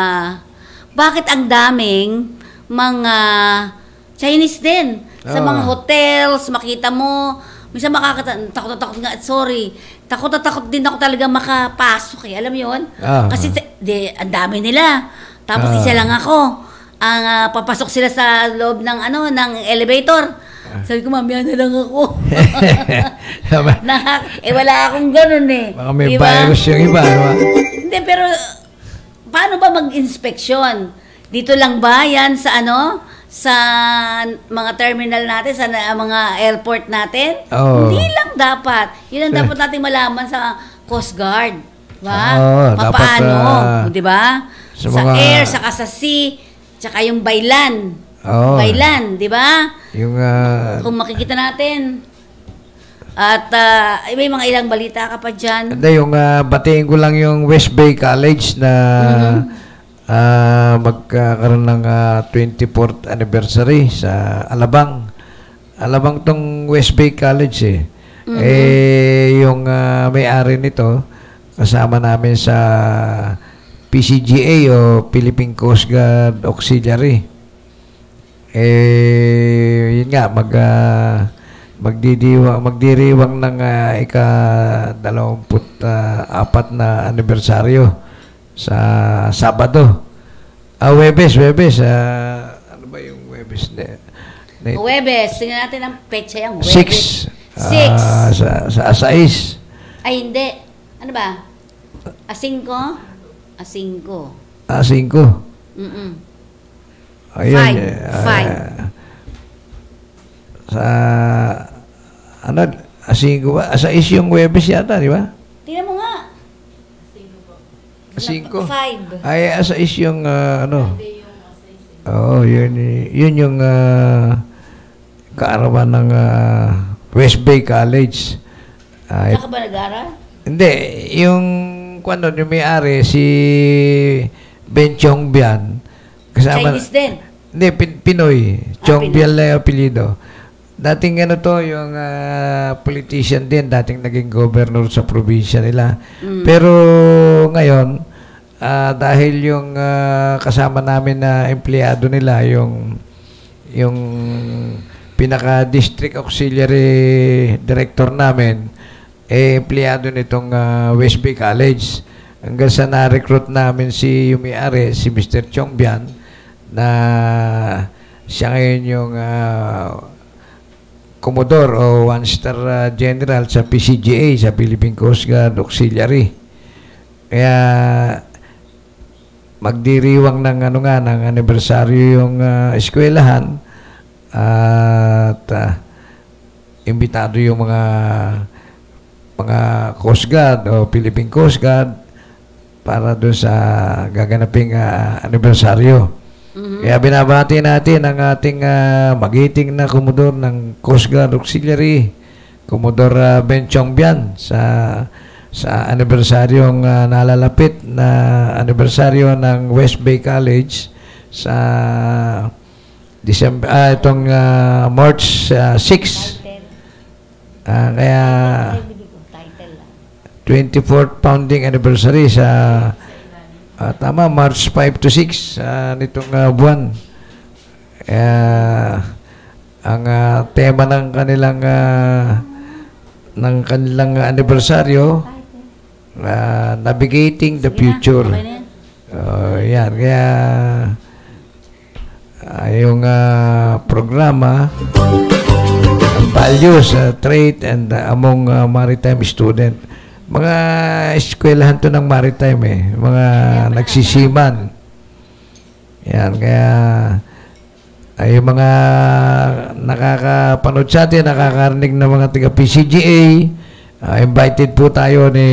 bakit ang daming mga Chinese din sa mga hotels, makita mo, minsan takot nga, sorry. Takot din ako talaga makapasok Alam mo yun? Kasi ang dami nila. Tapos isa lang ako. Ang papasok sila sa loob ng ng elevator. Sabi ko, mamaya na lang ako. Wala akong ganun Baka may virus yung iba, Hindi, pero paano ba mag-inspeksyon? Dito lang ba yan sa sa mga terminal natin, sa mga airport natin? Hindi lang dapat. Yun ang dapat nating malaman sa Coast Guard. Diba? Paano? Diba? Sa air, saka sa sea, tsaka yung baylan. Baylan, diba? Yung, kung makikita natin. At may mga ilang balita ka pa dyan. Hindi, yung batiin ko lang yung West Bay College na magkakaroon ng 24th anniversary sa Alabang. Alabang tong West Bay College yung may-ari nito kasama namin sa PCGA o Philippine Coast Guard Auxiliary. Yun nga magdiriwang ng ika-24 na anibersaryo sa Sabado. Webes. Ano ba yung Webes? Webes. Tingnan natin ang petsa yung Webes. 6. Sa Asais. Ay, hindi. Ano ba? A5? A5. Ayun. 5. Sa Asais yung Webes yata, di ba? Tingnan mo nga. 5. 5. Ay, asa is yung ano? Oo, yun yung kaarawan ng West Bay College. Saan ka ba nag-aaral? Hindi, yung yung may-ari, si Ben Chong Bian. Chinese din? Hindi, Pinoy. Chong Pinoy. Bian lang yung apelido. Dating yung politician din, dating naging governor sa probinsya nila. Pero ngayon, dahil yung kasama namin na empleyado nila, yung pinaka-district auxiliary director namin, empleyado nitong West Bay College. Hanggang sa na-recruit namin si Yumi-Are, si Mr. Chong Bian, na siya ngayon yung Commodore o one-star general sa PCGA, sa Philippine Coast Guard Auxiliary. Kaya magdiriwang ng ng anibersaryo yung eskwelahan at imbitado yung mga Coast Guard o Philippine Coast Guard para doon sa gaganaping anibersaryo. Kaya binabati natin ang ating magiting na Commodore ng Coast Guard Auxiliary, Commodore Ben Chong Bian, sa anibersaryong nalalapit na anibersaryo ng West Bay College sa itong March 6. Kaya 24th founding anniversary sa March 5 to 6 nitong buwan. Ang tema ng kanilang anibersaryo, Navigating the Future. Yan, kaya yung programa, values, trait, and among maritime student. Mga eskwelahan to ng maritime mga nagsisiman. Yan, kaya yung mga nakakapanood sa atin, nakakarinig ng mga taga PCGA, invited po tayo ni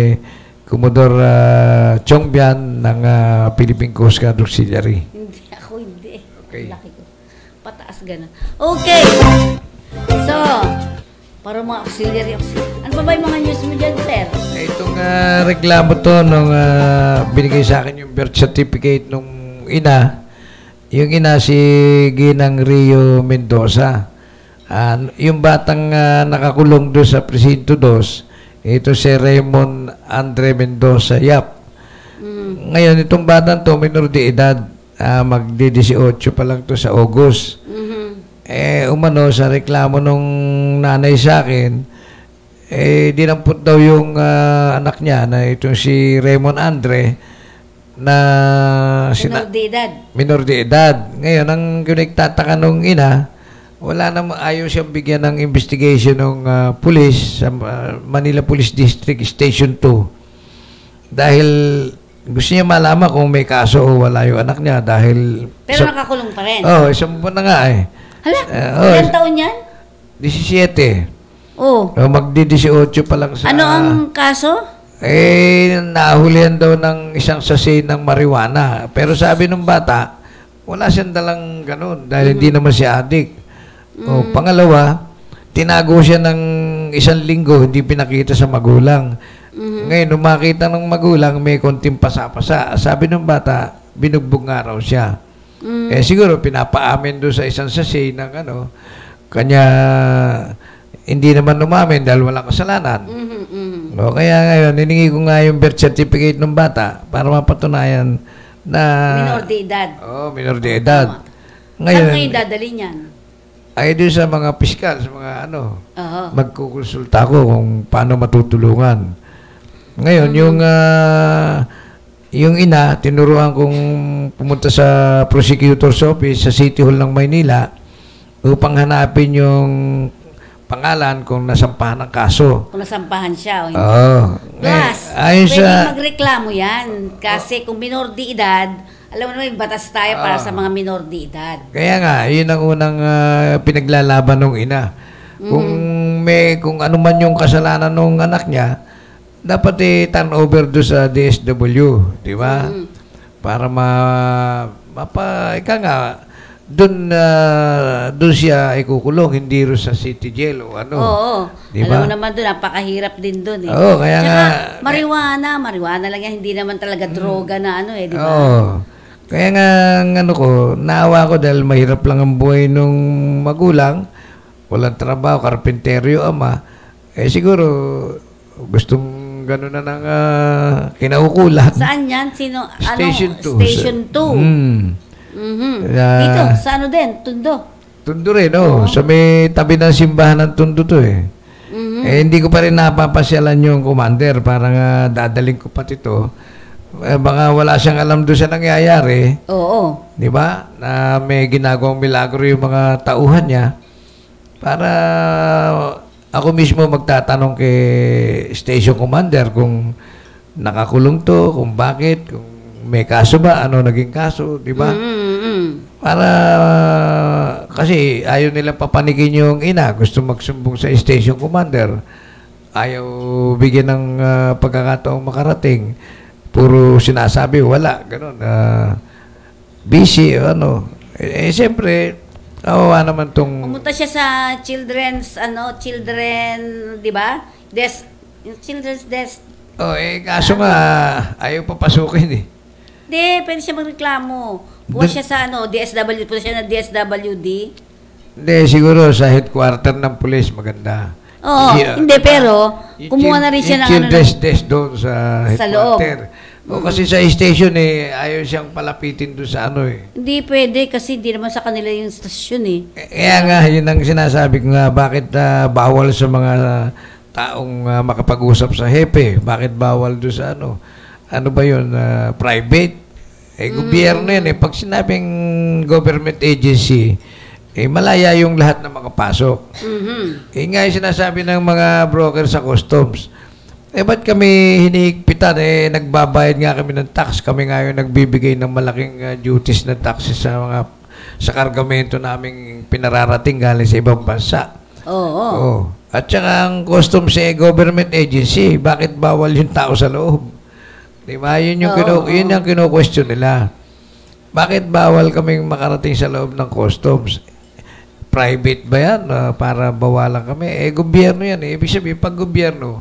Commodore Chong Bian ng Philippine Coast Guard Auxiliary. Hindi, ako hindi. Okay. Laki ko. Pataas ganun. Okay. So, para mga auxiliary. Ano ba yung mga news mo dyan, sir? Itong reklamo to nung binigay sa akin yung birth certificate nung ina. Yung ina si Ginang Rio Mendoza. Yung batang nakakulong doon sa Presinto 2, ito si Raymond Andre Mendoza Yap. Ngayon, itong batang to, minor de edad. Magdi-18 pa lang to sa August. Umano sa reklamo nung nanay sa akin, dinampot daw yung anak niya na itong si Raymond Andre na Minor de edad. Minor de edad. Ngayon, ang nagtataka nung ina, wala na ayaw siyang bigyan ng investigation ng police sa Manila Police District Station 2. Dahil gusto niya malaman kung may kaso o wala yung anak niya dahil... Pero nakakulong pa rin? Isang buwan na nga Hala, ilang taon yan? 17. Oh. Magdi-18 pa lang sa... Ano ang kaso? Nahulihan daw ng isang sachet ng marijuana. Pero sabi ng bata, wala siyang dalang ganun dahil hindi naman siya addict. Pangalawa, tinago siya ng 1 linggo, hindi pinakita sa magulang. Ngayon, nung makita ng magulang, may konting pasa-pasa. Sabi ng bata, binugbog nga raw siya. Siguro, pinapaamin doon sa isang sachet ng kanya hindi naman umamin dahil walang kasalanan. Kaya ngayon, hiningi ko nga yung birth certificate ng bata para mapatunayan na... Minor de edad. Minor de edad. Ngayon, saan kayo dadali niyan? Ay doon sa mga piskal, sa mga magkukonsulta ko kung paano matutulungan. Ngayon, yung ina, tinuruan kong pumunta sa prosecutor's office sa City Hall ng Maynila upang hanapin yung pangalan kung nasampahan ng kaso. Kung nasampahan siya o hindi. Plus, pwede magreklamo yan. Kasi kung minor de edad, alam mo naman, yung batas tayo para sa mga minor de edad. Kaya nga, yun ang unang pinaglalaban ng ina. Kung ano man yung kasalanan ng anak niya, dapat i-turn over doon sa DSW, di ba? Para ika nga, doon siya ikukulong, hindi rin sa city jail o ano. Oo. Diba? Alam mo naman doon, napakahirap din doon eh. Oo, kaya Tsaka, nga. marijuana lang yan, hindi naman talaga droga na ano eh, di ba? Oo. Kaya nga, ano ko, naawa ko dahil mahirap lang ang buhay nung magulang, walang trabaho, karpenteryo, ama. Siguro, gustong gano'n na ng kinaukulan. Saan yan? Station 2. Station 2. Dito, sa ano din? Tondo. Tondo rin, Sa may tabi ng simbahan ng Tondo to eh. Hindi ko pa rin napapasyalan yung commander. Parang dadaling ko pati to. Baka wala siyang alam doon sa nangyayari. Oo. Di ba? Na may ginagawang milagro yung mga tauhan niya. Para ako mismo magtatanong kay station commander kung nakakulong to, kung bakit, kung may kaso ba, ano naging kaso, di ba? Para kasi ayaw nila papanigin yung ina, gusto magsumbong sa station commander. Ayaw bigyan ng pagkakataong makarating. Puro sinasabi, wala, gano'n. Busy, ano. Siyempre, kawawa naman tong... Pumunta siya sa children, di ba? Children's desk. Kaso nga, ayaw papasukin eh. Hindi, pwede siya magreklamo. Puwa siya sa DSWD, puwa siya na DSWD. Hindi, siguro sa headquarter ng police, maganda. Oo, hindi, pero kumuha na rin siya ng children's desk doon sa headquarter. loob. Kasi sa station ayaw siyang palapitin doon sa Hindi pwede kasi hindi naman sa kanila yung stasyon eh. Kaya nga, yun ang sinasabi ko nga, bakit bawal sa mga taong makapag-usap sa hepe? Bakit bawal doon sa ano ba yun, private? Gobyerno yan eh. Pag sinabing government agency, malaya yung lahat na makapasok. Nga yung sinasabi ng mga broker sa customs. Ba't kami hinihigpitan? Nagbabayad nga kami ng tax. Kami nga yung nagbibigay ng malaking duties na taxes sa kargamento naming pinararating galing sa ibang bansa. Oo. At saka ang customs government agency. Bakit bawal yung tao sa loob? Diba? Yun yung kino-question nila. Bakit bawal kaming makarating sa loob ng customs? Private ba yan? Para bawalan kami? Gobyerno yan. Ibig sabihin, pag gobyerno,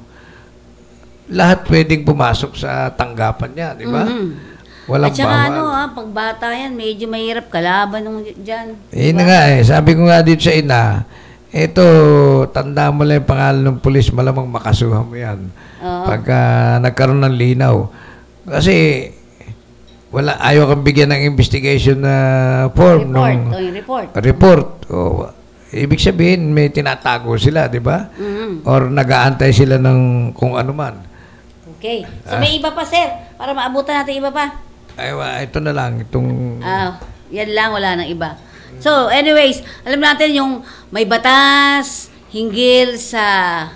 lahat pwedeng pumasok sa tanggapan niya. Diba? Walang at saka bawal. pag bata yan, medyo mahirap kalaban nung dyan. Yun nga sabi ko nga dito sa ina, ito, tanda mo lang yung pangalan ng pulis, malamang makasuhan mo yan. Pagka nagkaroon ng linaw. Kasi ayaw kang bigyan ng investigation na form. Report. Ibig sabihin, may tinatago sila, di ba? Or nag-aantay sila ng kung ano man. Okay. So may iba pa, sir? Para maabutan natin iba pa? Ito na lang. Yan lang, wala nang iba. So, anyways, alam natin yung may batas hinggil sa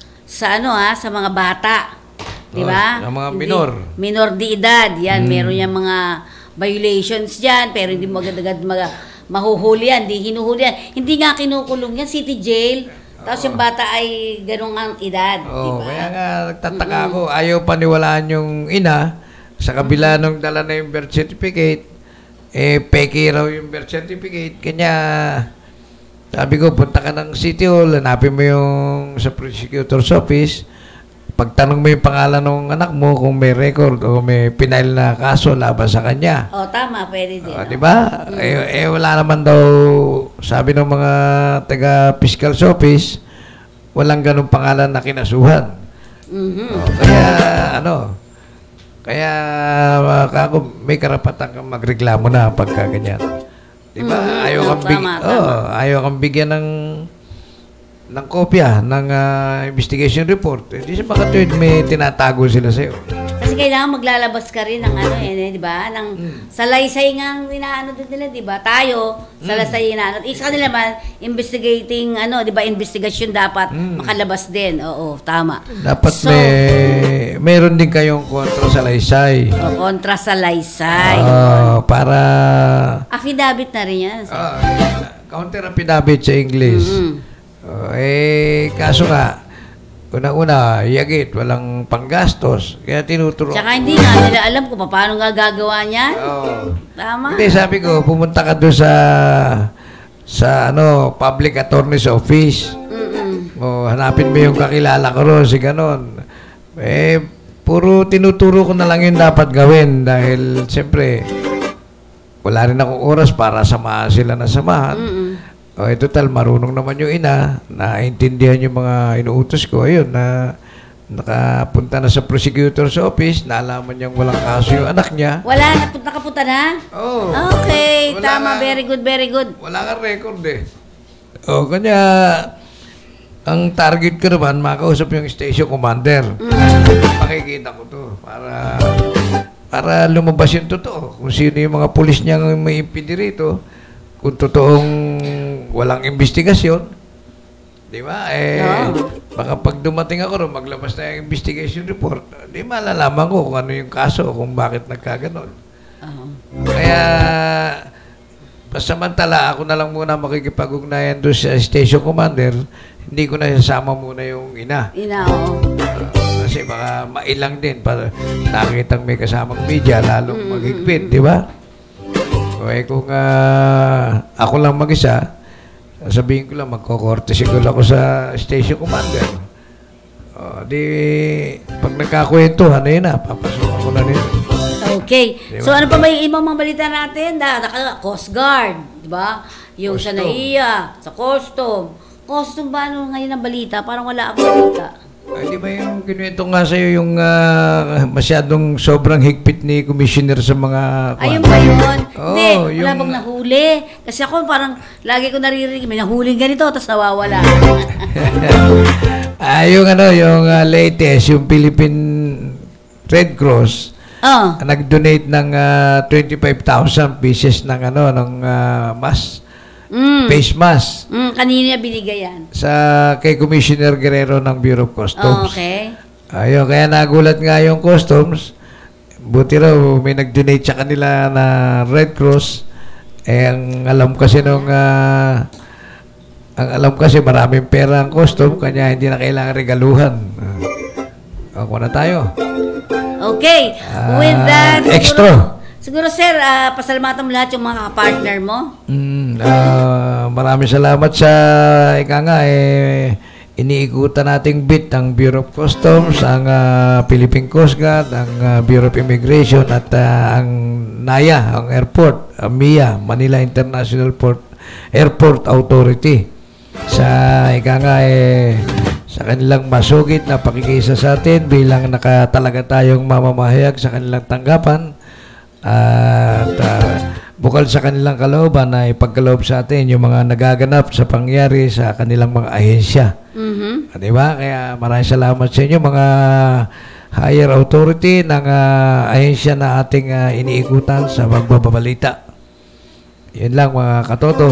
mga bata. Di ba? Sa mga minor. Minor de edad. Yan, meron yung mga violations dyan, pero hindi mo agad-agad mahuhuli yan, hindi hinuhuli yan. Hindi nga kinukulong yan, city jail. Tapos yung bata ay ganung ang edad. Diba? Kaya nga, nagtataka ako, ayaw paniwalaan yung ina sa kabila nung dala na yung birth certificate. Peke raw yung birth certificate. Kanya, sabi ko, punta ka ng City Hall, hanapin mo yung sa prosecutor's office. Pagtanong mo yung pangalan ng anak mo kung may record o may pinail na kaso laban sa kanya. Tama, pwede din. Diba? Wala naman daw, sabi ng mga taga-fiscal's office, walang ganung pangalan na kinasuhan. Kaya ako may karapatan kang magreklamo na pagka ganyan. Diba? Ayaw kang bigyan ng kopya ng investigation report. Hindi siya makatuwid, may tinatago sila sa'yo. Kasi kailangan maglalabas ka rin ng di ba? Ng salaysay nga ang inaano din nila, di ba? Tayo, salaysay inaano. Isa kanila man, investigating, di ba? Investigation dapat makalabas din. Oo, tama. Dapat mayroon din kayong kontra salaysay. Kontra salaysay. Para... Affidavit na rin yan. Counter affidavit sa English. Kaso nga, Una-una, yagit, walang panggastos. Kaya tinuturo. Tsaka hindi nga nila alam kung paano nga gagawa niyan. Tama. Hindi, sabi ko, pumunta ka doon sa public attorney's office. O, hanapin mo yung kakilala ko ron, si ganon. Puro tinuturo ko na lang yung dapat gawin dahil siyempre wala rin akong oras para samahan sila na samahan. O, total, marunong naman yung ina, naintindihan yung mga inuutos ko. Ayun, nakapunta na sa prosecutor's office, naalaman niyang walang kaso yung anak niya. Wala, nakapunta na? Oo. Okay, tama, very good, very good. Wala kang record O, kanya, ang target ko naman, makausap yung station commander. Makikita ko to para lumabas yung totoo. Kung sino yung mga pulis niya may impindi rito, kung totoong walang investigasyon, di ba? Baka pag dumating ako maglabas na yung investigation report, di malalaman ko kung ano yung kaso, kung bakit nagkaganon. Kaya, samantala, ako na lang muna makikipag-ugnayan doon sa station commander, hindi ko na sasama muna yung ina. Kasi baka mailang din para nakitang may kasamang media, lalong maghigpit, di ba? Kung ako lang mag-isa, sabihin ko lang, magkokorte siguro ako sa station commander. Pag nagkakwentuhan, ayun na, papasukan ko na nito. Okay. Diba? So, ano pa ba yung ibang mga balita natin? Coast Guard, di ba? Yung sa NAIA, sa Custom. Custom ba ano ngayon ang balita? Parang wala akong balita. Ay, di ba yung kinuwento nga sa'yo yung masyadong sobrang higpit ni Commissioner sa mga... Ayun ba yun? Hindi, wala bang nahuli? Kasi ako parang lagi ko naririnig, may nahuling ganito, tapos nawawala. Yung latest, yung Philippine Red Cross, nag-donate ng 25,000 pieces ng mask. Face mask. Kanina binigay yan. Kay Commissioner Guerrero ng Bureau of Customs. Okay. Ayun, kaya nagulat nga yung Customs. Buti raw may nag-donate sa kanila na Red Cross. Ang alam kasi maraming pera ang Customs, kanya hindi na kailangan regaluhan. Ako na tayo. Okay. With that, extra. Siguro, sir, pasalamatan mo lahat yung mga partner mo. Maraming salamat sa iniikutan nating bit ang Bureau of Customs, ang Philippine Coast Guard, ang Bureau of Immigration at ang NAIA, ang airport, MIA, Manila International Airport Authority. Sa sa kanilang masugid na pakikisa sa atin bilang nakatalaga tayong mamamahayag sa kanilang tanggapan. At bukal sa kanilang kalooban na ipagkaloob sa atin yung mga nagaganap sa pangyari sa kanilang mga ahensya. Diba? Kaya maraming salamat sa inyo mga higher authority ng ahensya na ating iniikutan sa magbabalita. Yun lang mga katoto.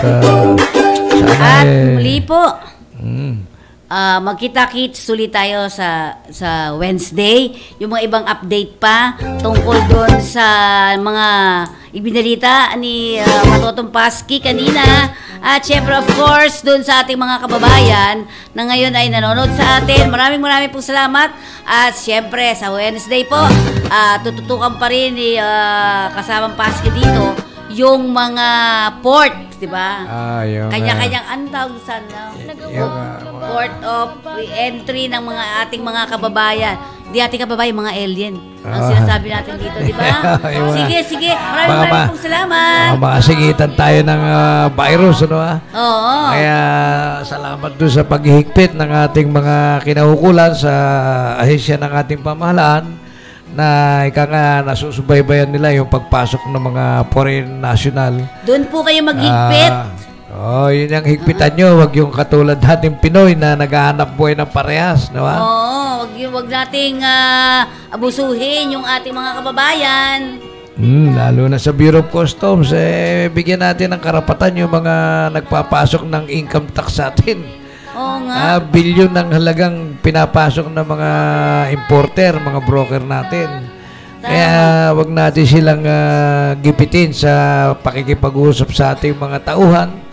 At muli po, magkita-kits ulit tayo sa Wednesday. Yung mga ibang update pa tungkol doon sa mga ibinalita ni Matotong Paski kanina. At syempre, of course, doon sa ating mga kababayan na ngayon ay nanonood sa atin. Maraming pong salamat. At syempre, sa Wednesday po, tututukan pa rin ni kasamang Paski dito yung mga port, di ba? Kanya-kanyang anong tawag sa port of entry ng mga ating mga kababayan. Hindi ating kababayan, mga alien. Ang sinasabi natin dito, di ba? Sige. Maraming pong salamat. Makasigitan tayo ng virus, ano Oo. Kaya salamat doon sa paghihigpit ng ating mga kinahukulan sa ahensya ng ating pamahalaan na nasusubaybayan nila yung pagpasok ng mga foreign national. Doon po kayo maghigpit. Yun yung higpitan nyo. Huwag yung katulad nating Pinoy na naghahanap buhay ng parehas. No? Wag nating abusuhin yung ating mga kababayan. Lalo na sa Bureau of Customs, bigyan natin ng karapatan yung mga nagpapasok ng income tax sa atin. Oo nga. Bilyon ng halagang pinapasok ng mga importer, mga broker natin. Kaya wag natin silang gipitin sa pakikipag-usap sa ating mga tauhan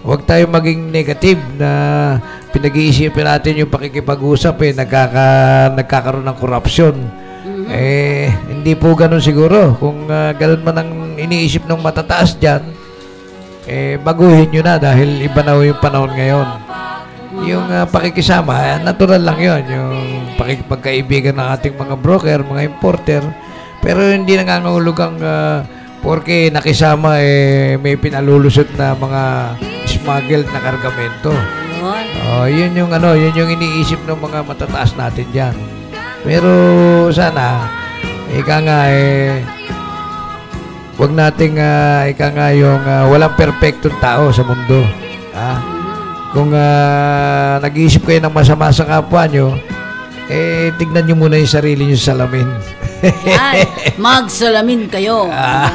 huwag tayo maging negative na pinag-iisipin natin yung pakikipag-usap nagkakaroon ng korupsyon. Hindi po ganun siguro. Kung ganun man ang iniisip ng matataas dyan, baguhin nyo na dahil iba na yung panahon ngayon. Yung pakikisama, natural lang yun. Yung pakikipagkaibigan ng ating mga broker, mga importer. Pero hindi nangangahulugang porque nakisama may pinalulusot na mga smuggled na kargamento. Yun yung iniisip ng mga matataas natin diyan. Pero sana wag nating yung walang perfectong tao sa mundo. Kung nag-iisip kayo ng masama sa kapwa nyo, tignan nyo muna yung sarili nyo sa salamin. Magsalamin kayo.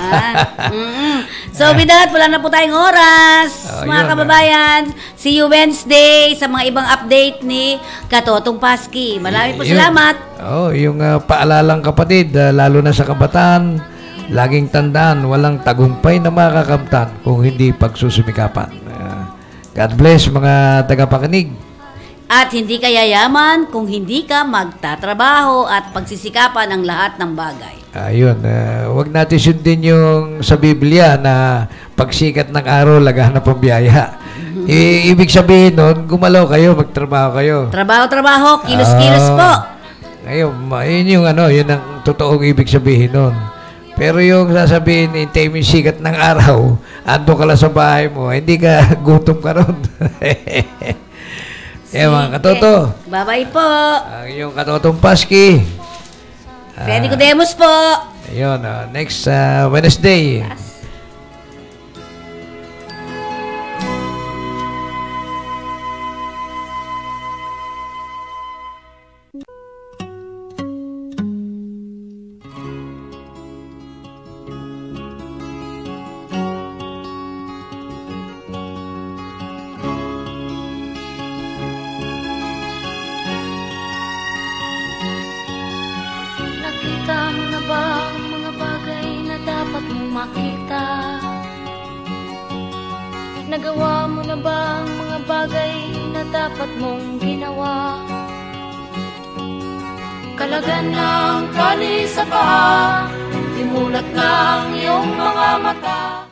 So with that, wala na po tayong oras, mga kababayan. See you Wednesday sa mga ibang update ni Katotong Paski. Maraming po salamat. Yung paalalang kapatid, lalo na sa kabataan, laging tandaan, walang tagumpay na makakamtan kung hindi pagsusumikapan. God bless mga tagapakinig. At hindi ka yayaman kung hindi ka magtatrabaho at pagsisikapan ang lahat ng bagay. Ayun, wag natin sundin yung sa Biblia na pagsikat ng araw, lagana pang biyaya. Ibig sabihin nun, gumalaw kayo, magtrabaho kayo. Trabaho, kilos-kilos po. Ayun yun ang totoong ibig sabihin nun. Pero yung sasabihin, hintay mo yung sikat ng araw, ando ka lang sa bahay mo, hindi ka, gutom ka ron. Mga katoto. Bye-bye po. Yung Katotong Paski. Freddy Codemos po. Ayun, next Wednesday. Yes. Nakita mo na ba ang mga bagay na dapat mong makita? Nagawa mo na ba ang mga bagay na dapat mong ginawa? Kalagan ng tali sa paa, imulat ng iyong mga mata.